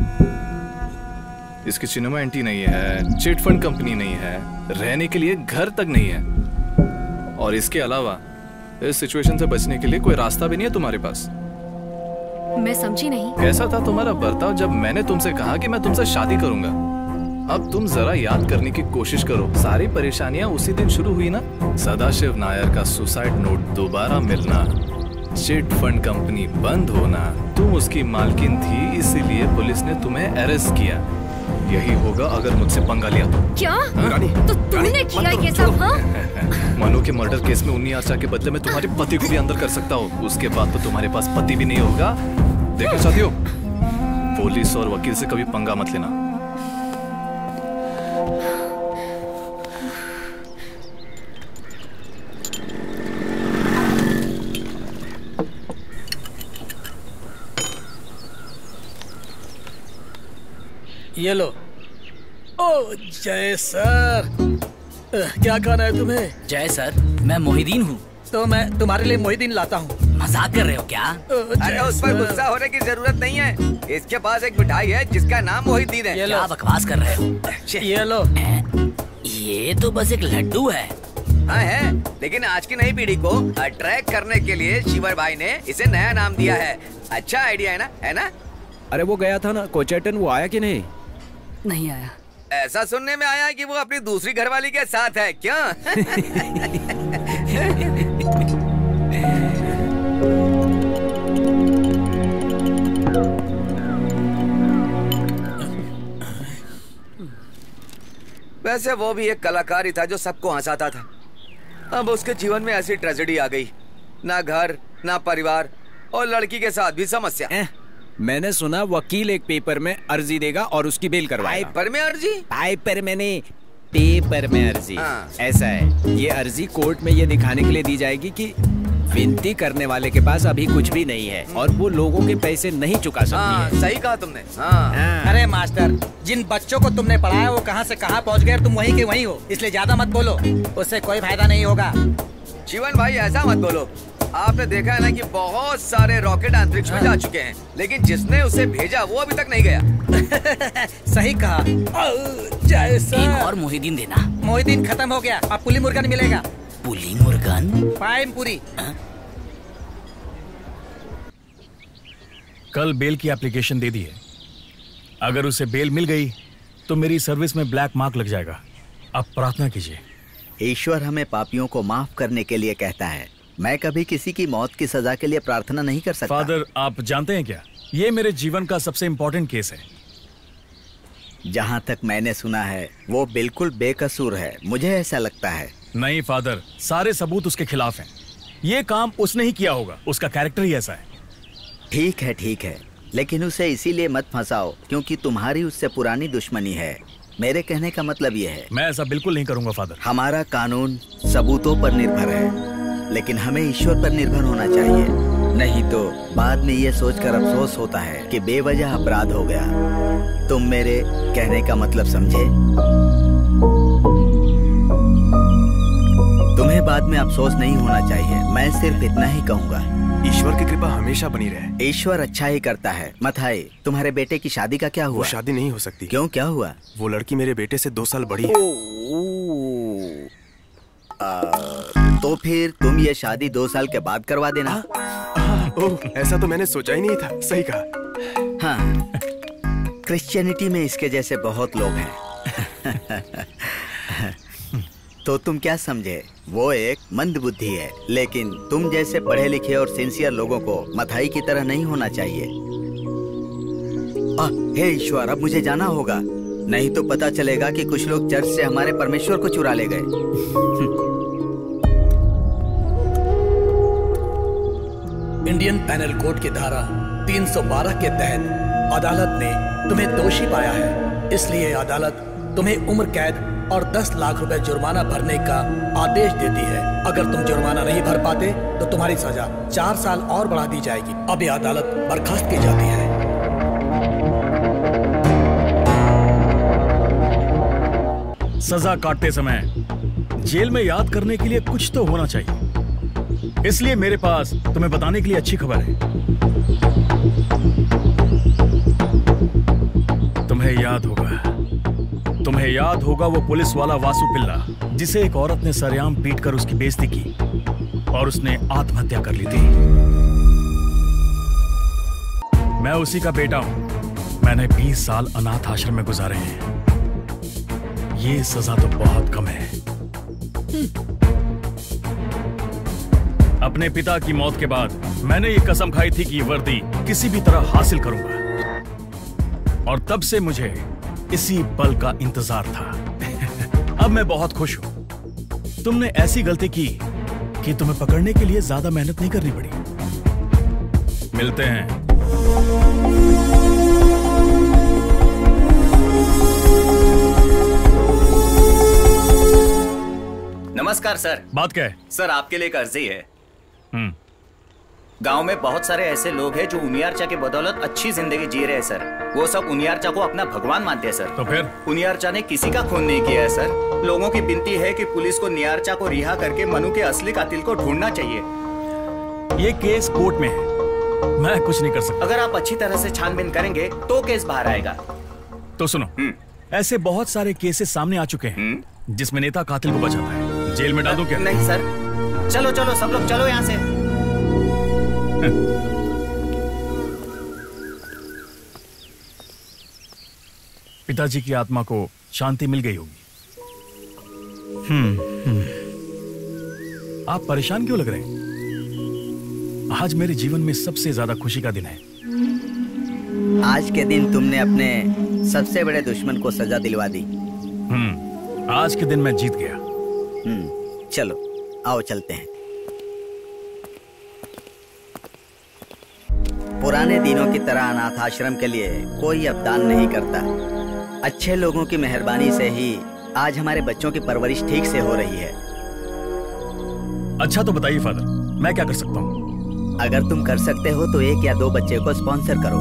इसकी चिन्मा एंटी नहीं है, चिट फंड कंपनी नहीं है, रहने के लिए घर तक नहीं है, और इसके अलावा इस सिचुएशन से बचने के लिए कोई रास्ता भी नहीं है तुम्हारे पास। मैं समझी नहीं। कैसा था तुम्हारा बर्ताव जब मैंने तुमसे कहा कि मैं तुमसे शादी करूंगा? अब तुम जरा याद करने की कोशिश करो। सारी परेशानियां उसी दिन शुरू हुई ना। सदाशिव नायर का सुसाइड नोट दोबारा मिलना, चिट फंड कंपनी बंद होना, तुम उसकी मालकिन थी इसीलिए पुलिस ने तुम्हें अरेस्ट किया। यही होगा अगर मुझसे पंगा लिया तो। क्या? रानी, तो तुमने किया ये सब? हाँ? मनु के मर्डर केस में उन्नी आशा के बदले में तुम्हारे पति को भी अंदर कर सकता हो। उसके बाद तो तुम्हारे पास पति भी नहीं होगा। देखना चाहती हो? पुलिस और वकील से कभी पंगा मत लेना। ये लो। ओ जय सर, क्या खाना है तुम्हें? जय सर, मैं मोहिदीन हूँ। तो मैं तुम्हारे लिए मोहिदीन लाता हूँ। मजाक कर रहे हो क्या? अरे उस पर गुस्सा होने की जरूरत नहीं है। इसके पास एक मिठाई है जिसका नाम मोहिद्दीन है। क्या बकवास कर रहे हो? ये लो। ये तो बस एक लड्डू है। हाँ है, लेकिन आज की नई पीढ़ी को अट्रैक्ट करने के लिए शिवर भाई ने इसे नया नाम दिया है। अच्छा आइडिया है ना, है ना? अरे वो गया था ना कोचेटन, वो आया कि नहीं? नहीं आया। ऐसा सुनने में आया कि वो अपनी दूसरी घरवाली के साथ है क्या? वैसे वो भी एक कलाकार ही था जो सबको हंसाता था। अब उसके जीवन में ऐसी ट्रेजेडी आ गई, ना घर ना परिवार और लड़की के साथ भी समस्या। मैंने सुना वकील एक पेपर में अर्जी देगा और उसकी बेल करवाएगा। पेपर में अर्जी? पेपर में नहीं, पेपर में अर्जी। ऐसा है, ये अर्जी कोर्ट में ये दिखाने के लिए दी जाएगी कि विनती करने वाले के पास अभी कुछ भी नहीं है और वो लोगों के पैसे नहीं चुका सकती है। सही कहा तुमने। अरे मास्टर, जिन बच्चों को तुमने पढ़ाया वो कहाँ से कहाँ पहुँच गए, तुम वहीं के वहीं हो, इसलिए ज्यादा मत बोलो, उससे कोई फायदा नहीं होगा। शिवन भाई ऐसा मत बोलो। आपने देखा है ना कि बहुत सारे रॉकेट अंतरिक्ष में जा चुके हैं, लेकिन जिसने उसे भेजा वो अभी तक नहीं गया। सही कहा। एक और मोहिद्दीन देना। मोहिद्दीन खत्म हो गया, अब पुली मुर्गन मिलेगा। पुली मुर्गन? पाइम पूरी। कल बेल की एप्लीकेशन दे दी है। अगर उसे बेल मिल गई तो मेरी सर्विस में ब्लैक मार्क लग जाएगा। अब प्रार्थना कीजिए। ईश्वर हमें पापियों को माफ करने के लिए कहता है। मैं कभी किसी की मौत की सजा के लिए प्रार्थना नहीं कर सकता। फादर, आप जानते हैं क्या, ये मेरे जीवन का सबसे इम्पोर्टेंट केस है। जहाँ तक मैंने सुना है वो बिल्कुल बेकसूर है, मुझे ऐसा लगता है। नहीं फादर, सारे सबूत उसके खिलाफ हैं। ये काम उसने ही किया होगा, उसका कैरेक्टर ही ऐसा है। ठीक है, लेकिन उसे इसीलिए मत फंसाओ क्योंकि तुम्हारी उससे पुरानी दुश्मनी है। मेरे कहने का मतलब ये है। मैं ऐसा बिल्कुल नहीं करूंगा फादर। हमारा कानून सबूतों पर निर्भर है, लेकिन हमें ईश्वर पर निर्भर होना चाहिए, नहीं तो बाद में ये सोचकर अफसोस होता है कि बेवजह अपराध हो गया। तुम मेरे कहने का मतलब समझे? तुम्हें बाद में अफसोस नहीं होना चाहिए। मैं सिर्फ इतना ही कहूँगा, ईश्वर की कृपा हमेशा बनी रहे। ईश्वर अच्छा ही करता है। मथाई, तुम्हारे बेटे की शादी का क्या हुआ? वो शादी नहीं हो सकती। क्यों, क्या हुआ? वो लड़की मेरे बेटे से 2 साल बड़ी है। तो फिर तुम ये शादी 2 साल के बाद करवा देना। ऐसा तो मैंने सोचा ही नहीं था। सही कहा। हाँ, क्रिश्चियनिटी में इसके जैसे बहुत लोग हैं। तो तुम क्या समझे, वो एक मंदबुद्धि है, लेकिन तुम जैसे पढ़े लिखे और सिंसियर लोगों को मथाई की तरह नहीं होना चाहिए। हे ईश्वर, अब मुझे जाना होगा, नहीं तो पता चलेगा कि कुछ लोग चर्च से हमारे परमेश्वर को चुरा ले गए। इंडियन पैनल कोड की धारा 312 के तहत अदालत ने तुम्हें दोषी पाया है, इसलिए अदालत तुम्हें उम्र कैद और 10 लाख रुपए जुर्माना भरने का आदेश देती है। अगर तुम जुर्माना नहीं भर पाते तो तुम्हारी सजा 4 साल और बढ़ा दी जाएगी। अब यह अदालत बर्खास्त की जाती है। सजा काटते समय जेल में याद करने के लिए कुछ तो होना चाहिए, इसलिए मेरे पास तुम्हें बताने के लिए अच्छी खबर है। तुम्हें याद होगा वो पुलिस वाला वासु पिल्ला जिसे एक औरत ने सरेआम पीटकर उसकी बेइज्जती की और उसने आत्महत्या कर ली थी। मैं उसी का बेटा हूं। मैंने 20 साल अनाथ आश्रम में गुजारे हैं। ये सजा तो बहुत कम है। अपने पिता की मौत के बाद मैंने ये कसम खाई थी कि ये वर्दी किसी भी तरह हासिल करूंगा, और तब से मुझे इसी पल का इंतजार था। अब मैं बहुत खुश हूं। तुमने ऐसी गलती की कि तुम्हें पकड़ने के लिए ज्यादा मेहनत नहीं करनी पड़ी। मिलते हैं। नमस्कार सर। बात क्या है? सर आपके लिए एक अर्जी है। गांव में बहुत सारे ऐसे लोग हैं जो उनियारचा के बदौलत अच्छी जिंदगी जी रहे हैं सर। वो सब उनियारचा को अपना भगवान मानते हैं सर। तो फिर उनियारचा ने किसी का खून नहीं किया है सर। लोगों की विनती है कि पुलिस को नियारचा को रिहा करके मनु के असली कातिल को ढूंढना चाहिए। ये केस कोर्ट में है, मैं कुछ नहीं कर सकता। अगर आप अच्छी तरह से छानबीन करेंगे तो केस बाहर आएगा। तो सुनो, ऐसे बहुत सारे केसेस सामने आ चुके हैं जिसमें नेता कातिल को बचाता है। जेल में डाल दूं क्या? नहीं सर, चलो चलो सब लोग चलो यहाँ से। पिताजी की आत्मा को शांति मिल गई होगी। आप परेशान क्यों लग रहे हैं? आज मेरे जीवन में सबसे ज्यादा खुशी का दिन है। आज के दिन तुमने अपने सबसे बड़े दुश्मन को सजा दिलवा दी। आज के दिन मैं जीत गया। चलो आओ चलते हैं। पुराने दिनों की तरह अनाथ आश्रम के लिए कोई अब दान नहीं करता। अच्छे लोगों की मेहरबानी से ही आज हमारे बच्चों की परवरिश ठीक से हो रही है। अच्छा तो बताइए फादर, मैं क्या कर सकता हूँ? अगर तुम कर सकते हो तो 1 या 2 बच्चे को स्पॉन्सर करो।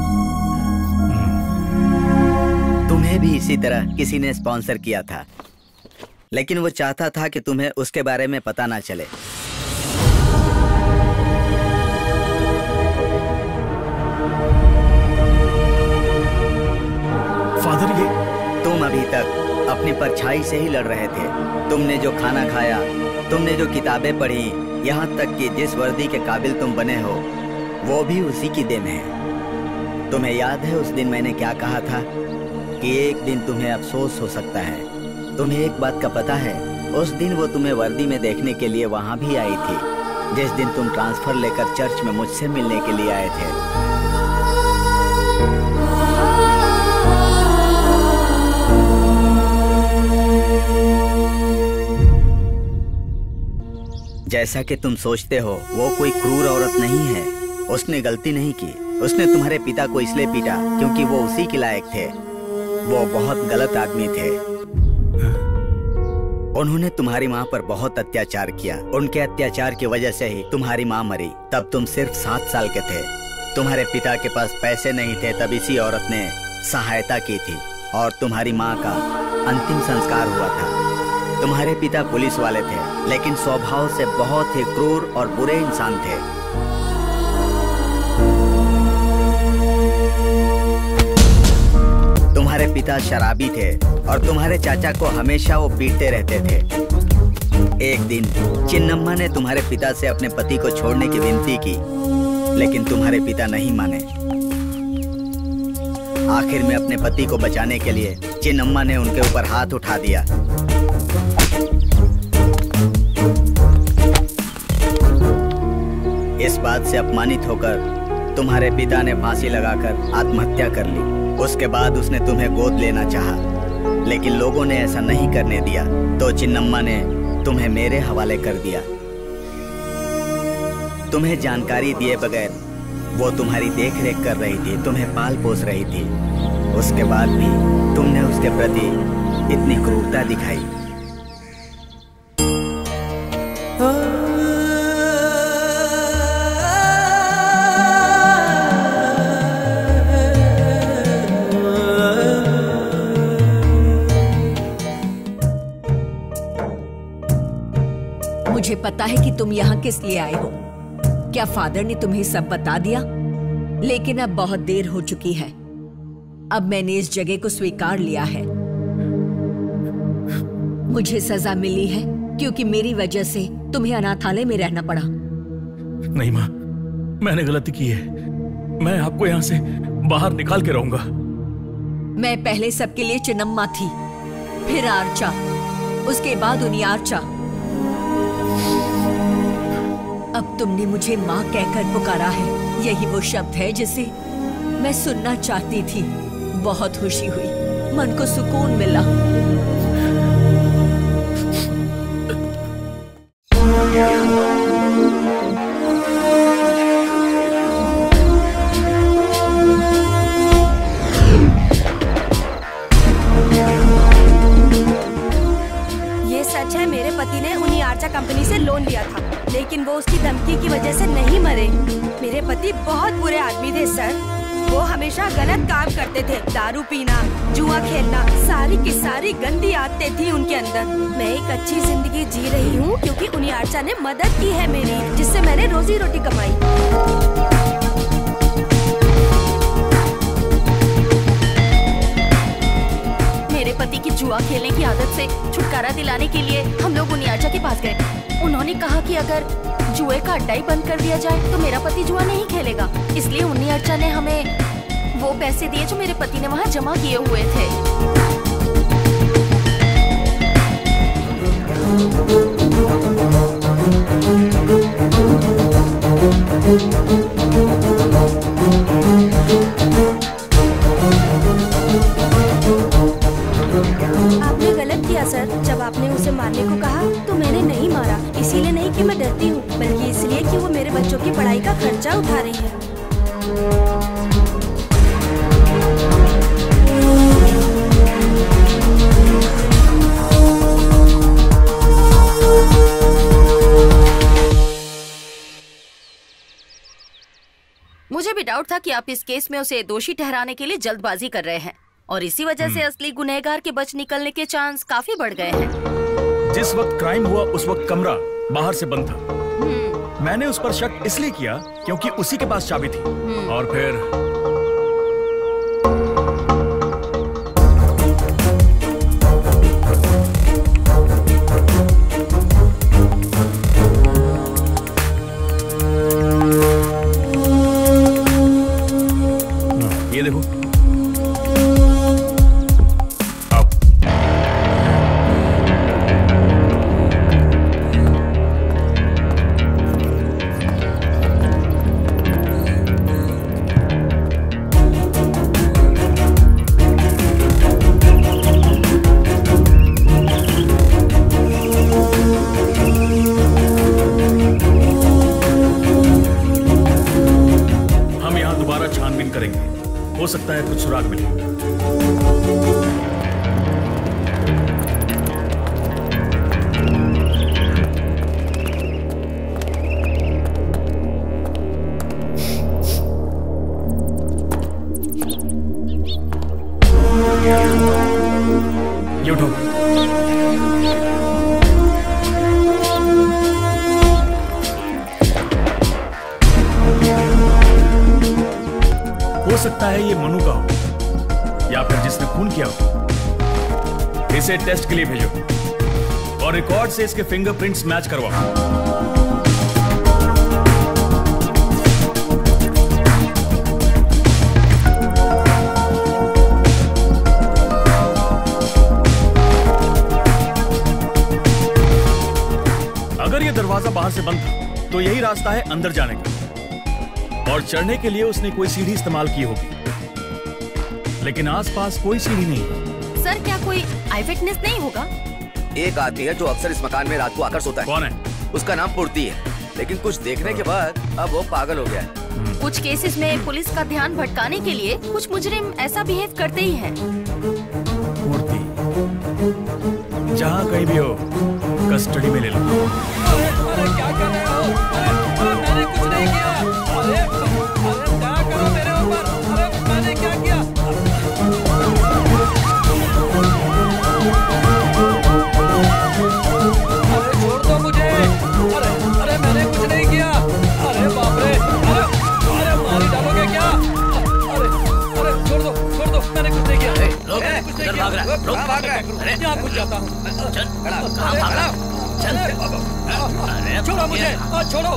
तुम्हें भी इसी तरह किसी ने स्पॉन्सर किया था, लेकिन वो चाहता था कि तुम्हें उसके बारे में पता ना चले। फादर, ये तुम अभी तक अपनी परछाई से ही लड़ रहे थे। तुमने जो खाना खाया, तुमने जो किताबें पढ़ी, यहाँ तक कि जिस वर्दी के काबिल तुम बने हो, वो भी उसी की देन है। तुम्हें याद है उस दिन मैंने क्या कहा था कि एक दिन तुम्हें अफसोस हो सकता है। तुम्हें एक बात का पता है, उस दिन वो तुम्हें वर्दी में देखने के लिए वहाँ भी आई थी, जिस दिन तुम ट्रांसफर लेकर चर्च में मुझसे मिलने के लिए आए थे। जैसा कि तुम सोचते हो, वो कोई क्रूर औरत नहीं है। उसने गलती नहीं की। उसने तुम्हारे पिता को इसलिए पीटा क्योंकि वो उसी के लायक थे। वो बहुत गलत आदमी थे। उन्होंने तुम्हारी माँ पर बहुत अत्याचार किया। उनके अत्याचार की वजह से ही तुम्हारी माँ मरी। तब तुम सिर्फ 7 साल के थे। तुम्हारे पिता के पास पैसे नहीं थे, तब इसी औरत ने सहायता की थी और तुम्हारी माँ का अंतिम संस्कार हुआ था। तुम्हारे पिता पुलिस वाले थे, लेकिन स्वभाव से बहुत ही क्रूर और बुरे इंसान थे। तुम्हारे पिता शराबी थे और तुम्हारे चाचा को हमेशा वो पीटते रहते थे। एक दिन चिन्नम्मा ने तुम्हारे पिता से अपने पति को छोड़ने की विनती की, लेकिन तुम्हारे पिता नहीं माने। आखिर में अपने पति को बचाने के लिए चिन्नम्मा ने उनके ऊपर हाथ उठा दिया। इस बात से अपमानित होकर तुम्हारे पिता ने फांसी लगाकर आत्महत्या कर ली। उसके बाद उसने तुम्हें गोद लेना चाहा, लेकिन लोगों ने ऐसा नहीं करने दिया, तो चिन्नम्मा ने तुम्हें मेरे हवाले कर दिया। तुम्हें जानकारी दिए बगैर वो तुम्हारी देख रेख कर रही थी, तुम्हें पाल पोस रही थी। उसके बाद भी तुमने उसके प्रति इतनी क्रूरता दिखाई। मुझे पता है कि तुम यहाँ किस लिए आए हो। क्या फादर ने तुम्हें सब बता दिया? लेकिन अब बहुत देर हो चुकी है। अब मैंने इस जगह को स्वीकार लिया है। मुझे सजा मिली है क्योंकि मेरी वजह से तुम्हें अनाथालय में रहना पड़ा। नहीं माँ, मैंने गलती की है। मैं आपको यहाँ से बाहर निकाल के रहूंगा। मैं पहले सबके लिए चिन्नम्मा थी, फिर आर्चा, उसके बाद उनियार्चा। अब तुमने मुझे माँ कहकर पुकारा है। यही वो शब्द है जिसे मैं सुनना चाहती थी। बहुत खुशी हुई, मन को सुकून मिला। ये सच है, मेरे पति ने उन्हीं आर्चा कंपनी से लोन लिया था, लेकिन वो उसकी धमकी की वजह से नहीं मरे। मेरे पति बहुत बुरे आदमी थे सर। वो हमेशा गलत काम करते थे, दारू पीना, जुआ खेलना, सारी की सारी गंदी आदतें थी उनके अंदर। मैं एक अच्छी जिंदगी जी रही हूँ क्योंकि उन्हीं आर्चा ने मदद की है मेरी, जिससे मैंने रोज रोजी रोटी कमाई। मेरे पति की जुआ खेलने की आदत से छुटकारा दिलाने के लिए हम लोग उनियाचा के पास गए। उन्होंने कहा कि अगर जुए का अड्डा ही बंद कर दिया जाए तो मेरा पति जुआ नहीं खेलेगा। इसलिए उनियाचा ने हमें वो पैसे दिए जो मेरे पति ने वहाँ जमा किए हुए थे। आपने गलत किया सर। जब आपने उसे मारने को कहा तो मैंने नहीं मारा। इसीलिए नहीं कि मैं डरती हूँ, बल्कि इसलिए कि वो मेरे बच्चों की पढ़ाई का खर्चा उठा रही है। मुझे भी डाउट था कि आप इस केस में उसे दोषी ठहराने के लिए जल्दबाजी कर रहे हैं और इसी वजह से असली गुनहगार के बच निकलने के चांस काफी बढ़ गए हैं। जिस वक्त क्राइम हुआ उस वक्त कमरा बाहर से बंद था। मैंने उस पर शक इसलिए किया क्योंकि उसी के पास चाबी थी। और फिर ये देखो, हम यहाँ दोबारा छानबीन करेंगे। हो सकता है कुछ सुराग मिले। ये उठो। हो सकता है ये मनु का हो या फिर जिसने खून किया हो। इसे टेस्ट के लिए भेजो और रिकॉर्ड से इसके फिंगरप्रिंट्स मैच करवाओ। अगर ये दरवाजा बाहर से बंद था तो यही रास्ता है अंदर जाने का, और चढ़ने के लिए उसने कोई सीढ़ी इस्तेमाल की होगी, लेकिन आसपास कोई सीढ़ी नहीं। सर, क्या कोई आई विटनेस नहीं होगा? एक आदमी है जो अक्सर इस मकान में रात को आकर सोता है। कौन है? उसका नाम पूर्ति है, लेकिन कुछ देखने के बाद अब वो पागल हो गया है। कुछ केसेस में पुलिस का ध्यान भटकाने के लिए कुछ मुजरिम ऐसा बिहेव करते ही हैं। मूर्ति जहाँ कहीं भी हो कस्टडी में ले लो। अरे क्या कर रहे हो? अरे मैंने कुछ नहीं किया। अरे क्या करो मेरे ऊपर? अरे मैंने क्या किया? अरे छोड़ दो मुझे। अरे मैंने कुछ नहीं किया। अरे बाप रे। अरे मारी डालोगे क्या? अरे छोड़ दो मैंने कुछ नहीं किया। मैंने कुछ नहीं किया। भाग रहा है। यहाँ घुस जाता हूँ। छोड़ो मुझे, छोड़ो।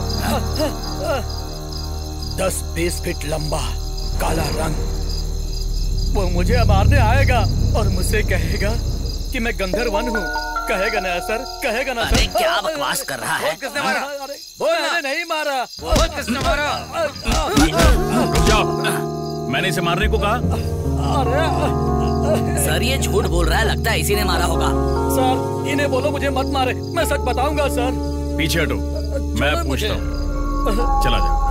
10-20 फीट लंबा, काला रंग। वो मुझे मारने आएगा और मुझसे कहेगा कि मैं गंधर्वन हूँ। कहेगा ना सर, कहेगा ना सर। अरे क्या बकवास कर रहा है? किसने मारा? मैंने नहीं मारा। किसने मारा? रुक जाओ, मैंने इसे मारने को कहा। सर ये झूठ बोल रहा है, लगता है इसी ने मारा होगा। सर इन्हें बोलो मुझे मत मारे, मैं सच बताऊंगा सर। पीछे हटो, मैं पूछता हूँ। चला जा।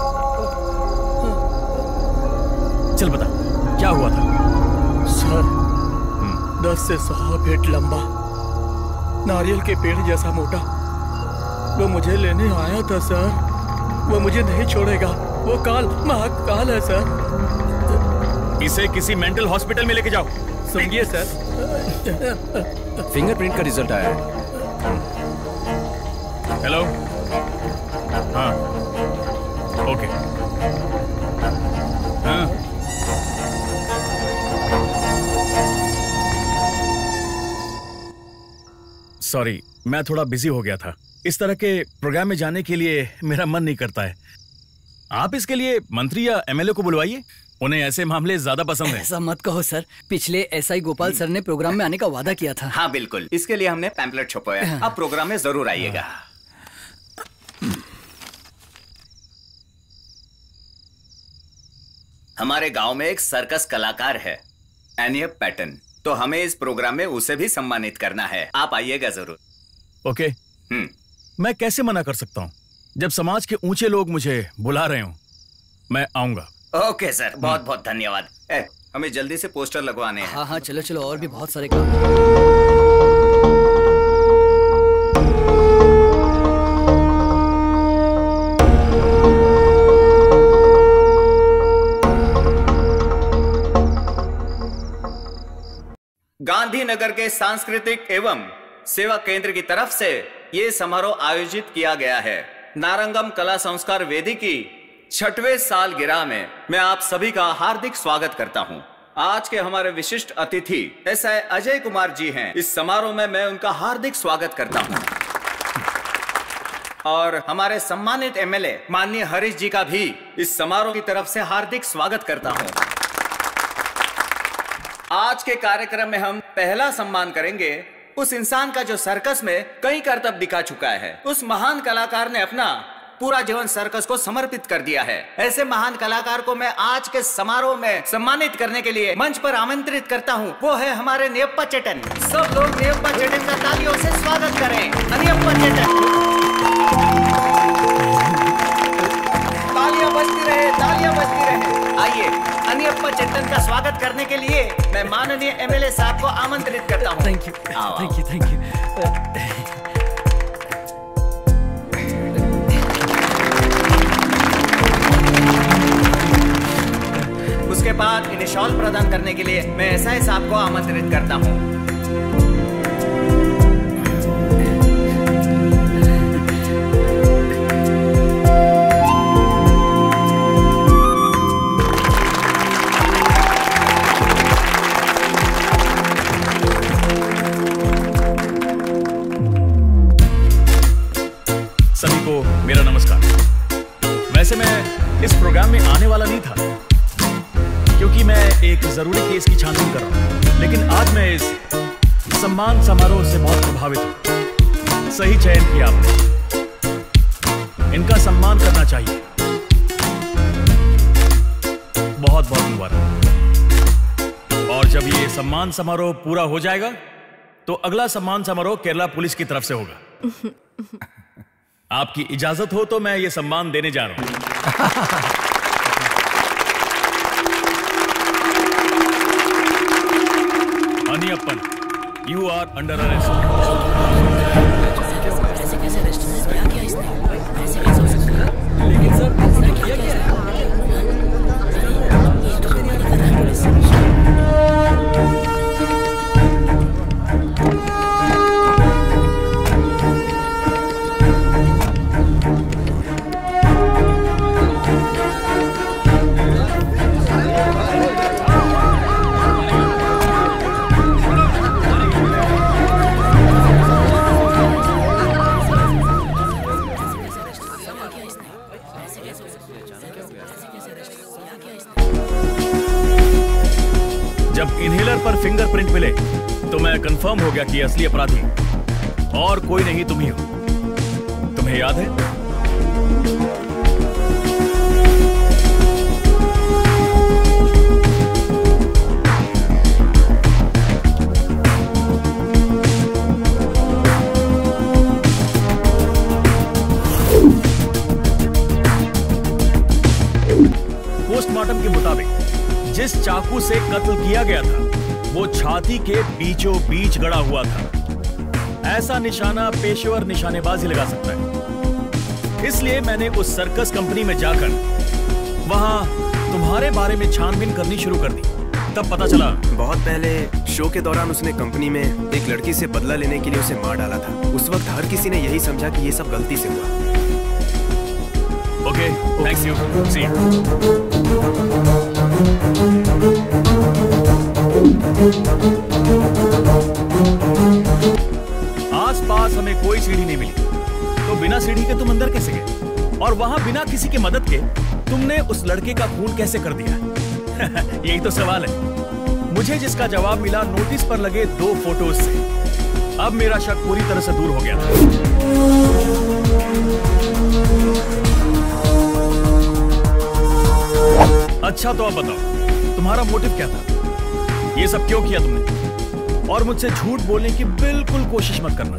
चल बता क्या हुआ था? सर 10 से 100 फीट लंबा, नारियल के पेड़ जैसा मोटा, वो मुझे लेने आया था सर। वो मुझे नहीं छोड़ेगा। वो काल महाकाल है सर। इसे किसी मेंटल हॉस्पिटल में लेके जाओ। समझिए सर। फिंगरप्रिंट का रिजल्ट आया है। हेलो। हाँ ओके। हाँ। सॉरी, मैं थोड़ा बिजी हो गया था। इस तरह के प्रोग्राम में जाने के लिए मेरा मन नहीं करता है। आप इसके लिए मंत्री या एमएलए को बुलवाइए, उन्हें ऐसे मामले ज्यादा पसंद है। ऐसा मत कहो सर, पिछले एसआई गोपाल सर ने प्रोग्राम में आने का वादा किया था। हाँ बिल्कुल, इसके लिए हमने पैम्पलेट छपवाया। आप प्रोग्राम में जरूर आइएगा। हमारे गांव में एक सर्कस कलाकार है, एनियप पैटर्न, तो हमें इस प्रोग्राम में उसे भी सम्मानित करना है। आप आइएगा जरूर। ओके। मैं कैसे मना कर सकता हूँ जब समाज के ऊंचे लोग मुझे बुला रहे हो। मैं आऊंगा। ओके सर, बहुत बहुत धन्यवाद। हमें जल्दी से पोस्टर लगवाने हैं। हाँ हाँ, चलो चलो, और भी बहुत सारे काम। गांधीनगर के सांस्कृतिक एवं सेवा केंद्र की तरफ से ये समारोह आयोजित किया गया है। नारंगम कला संस्कार वेदी की 6वें सालगिरह में मैं आप सभी का हार्दिक स्वागत करता हूं। आज के हमारे विशिष्ट अतिथि एसआई अजय कुमार जी हैं। इस समारोह में मैं उनका हार्दिक स्वागत करता हूं और हमारे सम्मानित एमएलए माननीय हरीश जी का भी इस समारोह की तरफ से हार्दिक स्वागत करता हूं। आज के कार्यक्रम में हम पहला सम्मान करेंगे उस इंसान का जो सर्कस में कई करतब दिखा चुका है। उस महान कलाकार ने अपना पूरा जीवन सर्कस को समर्पित कर दिया है। ऐसे महान कलाकार को मैं आज के समारोह में सम्मानित करने के लिए मंच पर आमंत्रित करता हूं। वो है हमारे नेयप्पा चेटन। सब लोग नेयप्पा चेटन का तालियों से स्वागत करें। नेयप्पा चेटन, तालियां बजती रहे, तालियां बजती रहे। आइए, अनियप्पा चेतन का स्वागत करने के लिए मैं माननीय एमएलए साहब को आमंत्रित करता हूं। Thank you, thank you, thank you. उसके बाद इन्हें शॉल प्रदान करने के लिए मैं एसआई साहब को आमंत्रित करता हूं। सभी को मेरा नमस्कार। वैसे मैं इस प्रोग्राम में आने वाला नहीं था क्योंकि मैं एक जरूरी केस की छानबीन कर रहा हूं, लेकिन आज मैं इस सम्मान समारोह से बहुत प्रभावित हूं। सही चयन किया आपने, इनका सम्मान करना चाहिए। बहुत बहुत मुबारक। और जब ये सम्मान समारोह पूरा हो जाएगा तो अगला सम्मान समारोह केरला पुलिस की तरफ से होगा। आपकी इजाजत हो तो मैं ये सम्मान देने जा रहा हूं। Aniyappan, you are under arrest. लेकिन सर, ऐसा किया क्या है? जब इनहेलर पर फिंगरप्रिंट मिले तो मैं कंफर्म हो गया कि असली अपराधी और कोई नहीं तुम ही हो। तुम्हें याद है? पोस्टमार्टम के मुताबिक जिस चाकू से कत्ल किया गया था वो छाती के बीचों बीच गड़ा हुआ था। ऐसा निशाना पेशेवर निशानेबाज ही लगा सकता है। इसलिए मैंने उस सर्कस कंपनी में जाकर वहां तुम्हारे बारे में छानबीन करनी शुरू कर दी। तब पता चला बहुत पहले शो के दौरान उसने कंपनी में एक लड़की से बदला लेने के लिए उसे मार डाला था। उस वक्त हर किसी ने यही समझा कि ये सब गलती से हुआ। Okay, thanks you, see you. आस-पास हमें कोई सीढ़ी नहीं मिली, तो बिना सीढ़ी के तुम अंदर कैसे गए? और वहां बिना किसी की मदद के तुमने उस लड़के का खून कैसे कर दिया? यही तो सवाल है। मुझे जिसका जवाब मिला नोटिस पर लगे 2 फोटोज से। अब मेरा शक पूरी तरह से दूर हो गया था। अच्छा तो अब बताओ, तुम्हारा मोटिव क्या था? ये सब क्यों किया तुमने? और मुझसे झूठ बोलने की बिल्कुल कोशिश मत करना।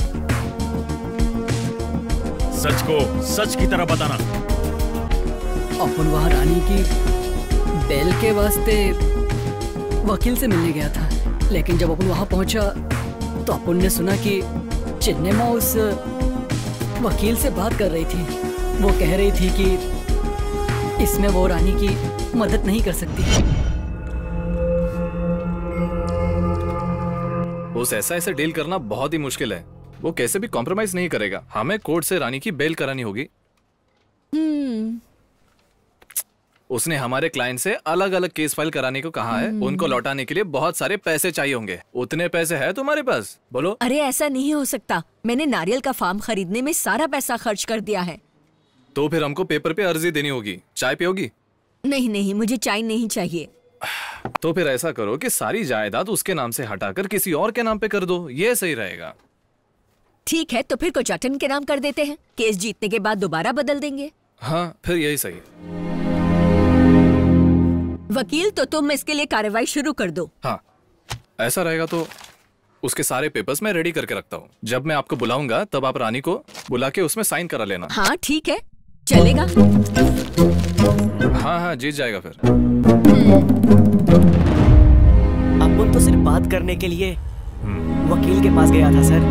सच को सच की तरह बताना। अपन वहां रानी की बेल के वास्ते वकील से मिलने गया था, लेकिन जब अपन वहां पहुंचा तो अपन ने सुना कि चिन्नेमा उस वकील से बात कर रही थी। वो कह रही थी कि इसमें वो रानी की मदद नहीं कर सकती। उस ऐसा डील करना बहुत ही मुश्किल है। वो कैसे भी कॉम्प्रोमाइज नहीं करेगा। हमें कोर्ट से रानी की बेल करानी होगी। उसने हमारे क्लाइंट से अलग अलग केस फाइल कराने को कहा है। उनको लौटाने के लिए बहुत सारे पैसे चाहिए होंगे। उतने पैसे है तुम्हारे पास? बोलो। अरे ऐसा नहीं हो सकता, मैंने नारियल का फार्म खरीदने में सारा पैसा खर्च कर दिया है। तो फिर हमको पेपर पे अर्जी देनी होगी। चाय पियोगी? नहीं नहीं, मुझे चाय नहीं चाहिए। तो फिर ऐसा करो कि सारी जायदाद उसके नाम से हटाकर किसी और के नाम पे कर दो। ये सही रहेगा। ठीक है, तो फिर कोचाटन के नाम कर देते हैं। केस जीतने के बाद दोबारा बदल देंगे। हाँ, फिर यही सही है। वकील, तो तुम इसके लिए कार्रवाई शुरू कर दो। हाँ, ऐसा रहेगा तो उसके सारे पेपर्स मैं रेडी करके रखता हूँ। जब मैं आपको बुलाऊंगा तब आप रानी को बुला के उसमें साइन करा लेना। हाँ ठीक है, चलेगा। हाँ हाँ, जीत जाएगा फिर। अपन तो सिर्फ बात करने के लिए वकील के पास गया था सर।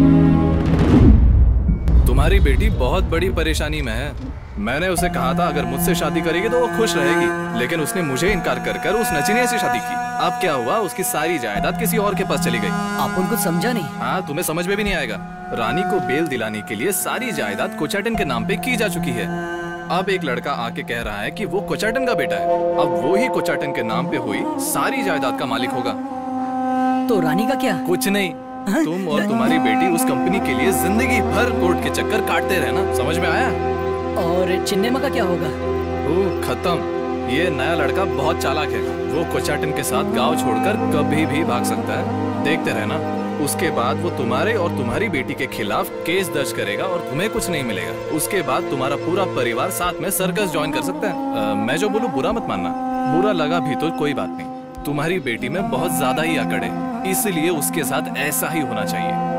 तुम्हारी बेटी बहुत बड़ी परेशानी में है। मैंने उसे कहा था अगर मुझसे शादी करेगी तो वो खुश रहेगी, लेकिन उसने मुझे इनकार कर कर उस नचनिया से शादी की। अब क्या हुआ, उसकी सारी जायदाद किसी और के पास चली गई। आप उनको समझा नहीं? हाँ, तुम्हें समझ में भी नहीं आएगा। रानी को बेल दिलाने के लिए सारी जायदाद कोचाटन के नाम पे की जा चुकी है। अब एक लड़का आके कह रहा है कि वो कोचाटन का बेटा है। अब वो ही कोचाटन के नाम पे हुई सारी जायदाद का मालिक होगा। तो रानी का क्या? कुछ नहीं, तुम और तुम्हारी बेटी उस कंपनी के लिए जिंदगी भर कोर्ट के चक्कर काटते रहना। समझ में आया? और चिन्नेमा का क्या होगा? खत्म। ये नया लड़का बहुत चालाक है। वो कोचाटन के साथ गांव छोड़कर कभी भी भाग सकता है। देखते रहना। उसके बाद वो तुम्हारे और तुम्हारी बेटी के खिलाफ केस दर्ज करेगा और तुम्हें कुछ नहीं मिलेगा। उसके बाद तुम्हारा पूरा परिवार साथ में सर्कस ज्वाइन कर सकता है। मैं जो बोलूं बुरा मत मानना। बुरा लगा भी तो कोई बात नहीं। तुम्हारी बेटी में बहुत ज्यादा ही अकड़ है, इसलिए उसके साथ ऐसा ही होना चाहिए।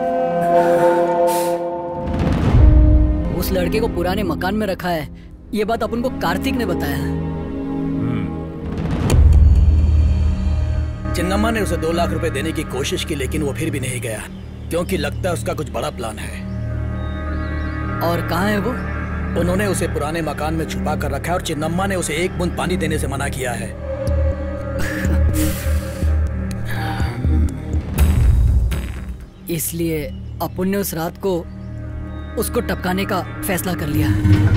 उस लड़के को पुराने मकान में रखा है, ये बात अपन को कार्तिक ने बताया। चिन्नम्मा ने उसे 2 लाख रुपए देने की कोशिश की, लेकिन वो फिर भी नहीं गया, क्योंकि लगता है उसका कुछ बड़ा प्लान है। और कहाँ है वो? उन्होंने उसे पुराने मकान में छुपा कर रखा है और चिन्नम्मा ने उसे 1 बूंद पानी देने से मना किया है। इसलिए अपन ने उस रात को उसको टपकाने का फैसला कर लिया।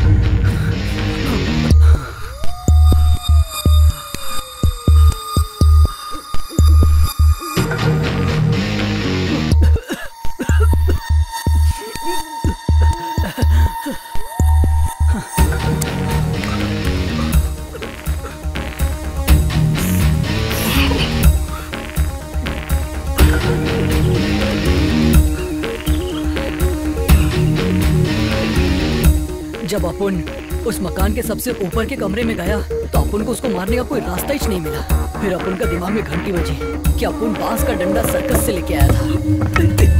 जब अपन उस मकान के सबसे ऊपर के कमरे में गया तो अपन को उसको मारने का कोई रास्ता ही नहीं मिला। फिर अपन का दिमाग में घंटी बजी कि अपन बांस का डंडा सर्कस से लेके आया था।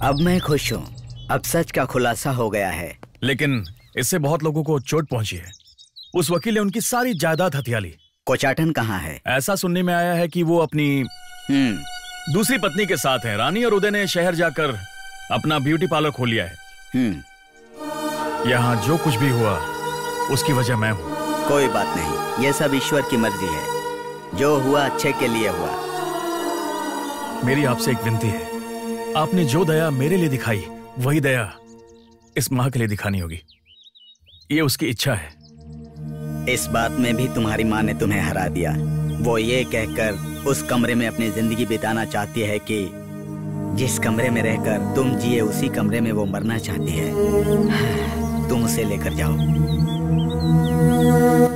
अब मैं खुश हूँ। अब सच का खुलासा हो गया है। लेकिन इससे बहुत लोगों को चोट पहुंची है। उस वकील ने उनकी सारी जायदाद हथिया ली। कोचाटन कहाँ है? ऐसा सुनने में आया है कि वो अपनी दूसरी पत्नी के साथ है। रानी और उदय ने शहर जाकर अपना ब्यूटी पार्लर खोल लिया है। यहाँ जो कुछ भी हुआ उसकी वजह मैं हूँ। कोई बात नहीं, ये सब ईश्वर की मर्जी है। जो हुआ अच्छे के लिए हुआ। मेरी आपसे एक विनती है, आपने जो दया मेरे लिए दिखाई वही दया इस माँ के लिए दिखानी होगी। ये उसकी इच्छा है। इस बात में भी तुम्हारी माँ ने तुम्हें हरा दिया। वो ये कहकर उस कमरे में अपनी जिंदगी बिताना चाहती है कि जिस कमरे में रहकर तुम जिए उसी कमरे में वो मरना चाहती है। तुम उसे लेकर जाओ।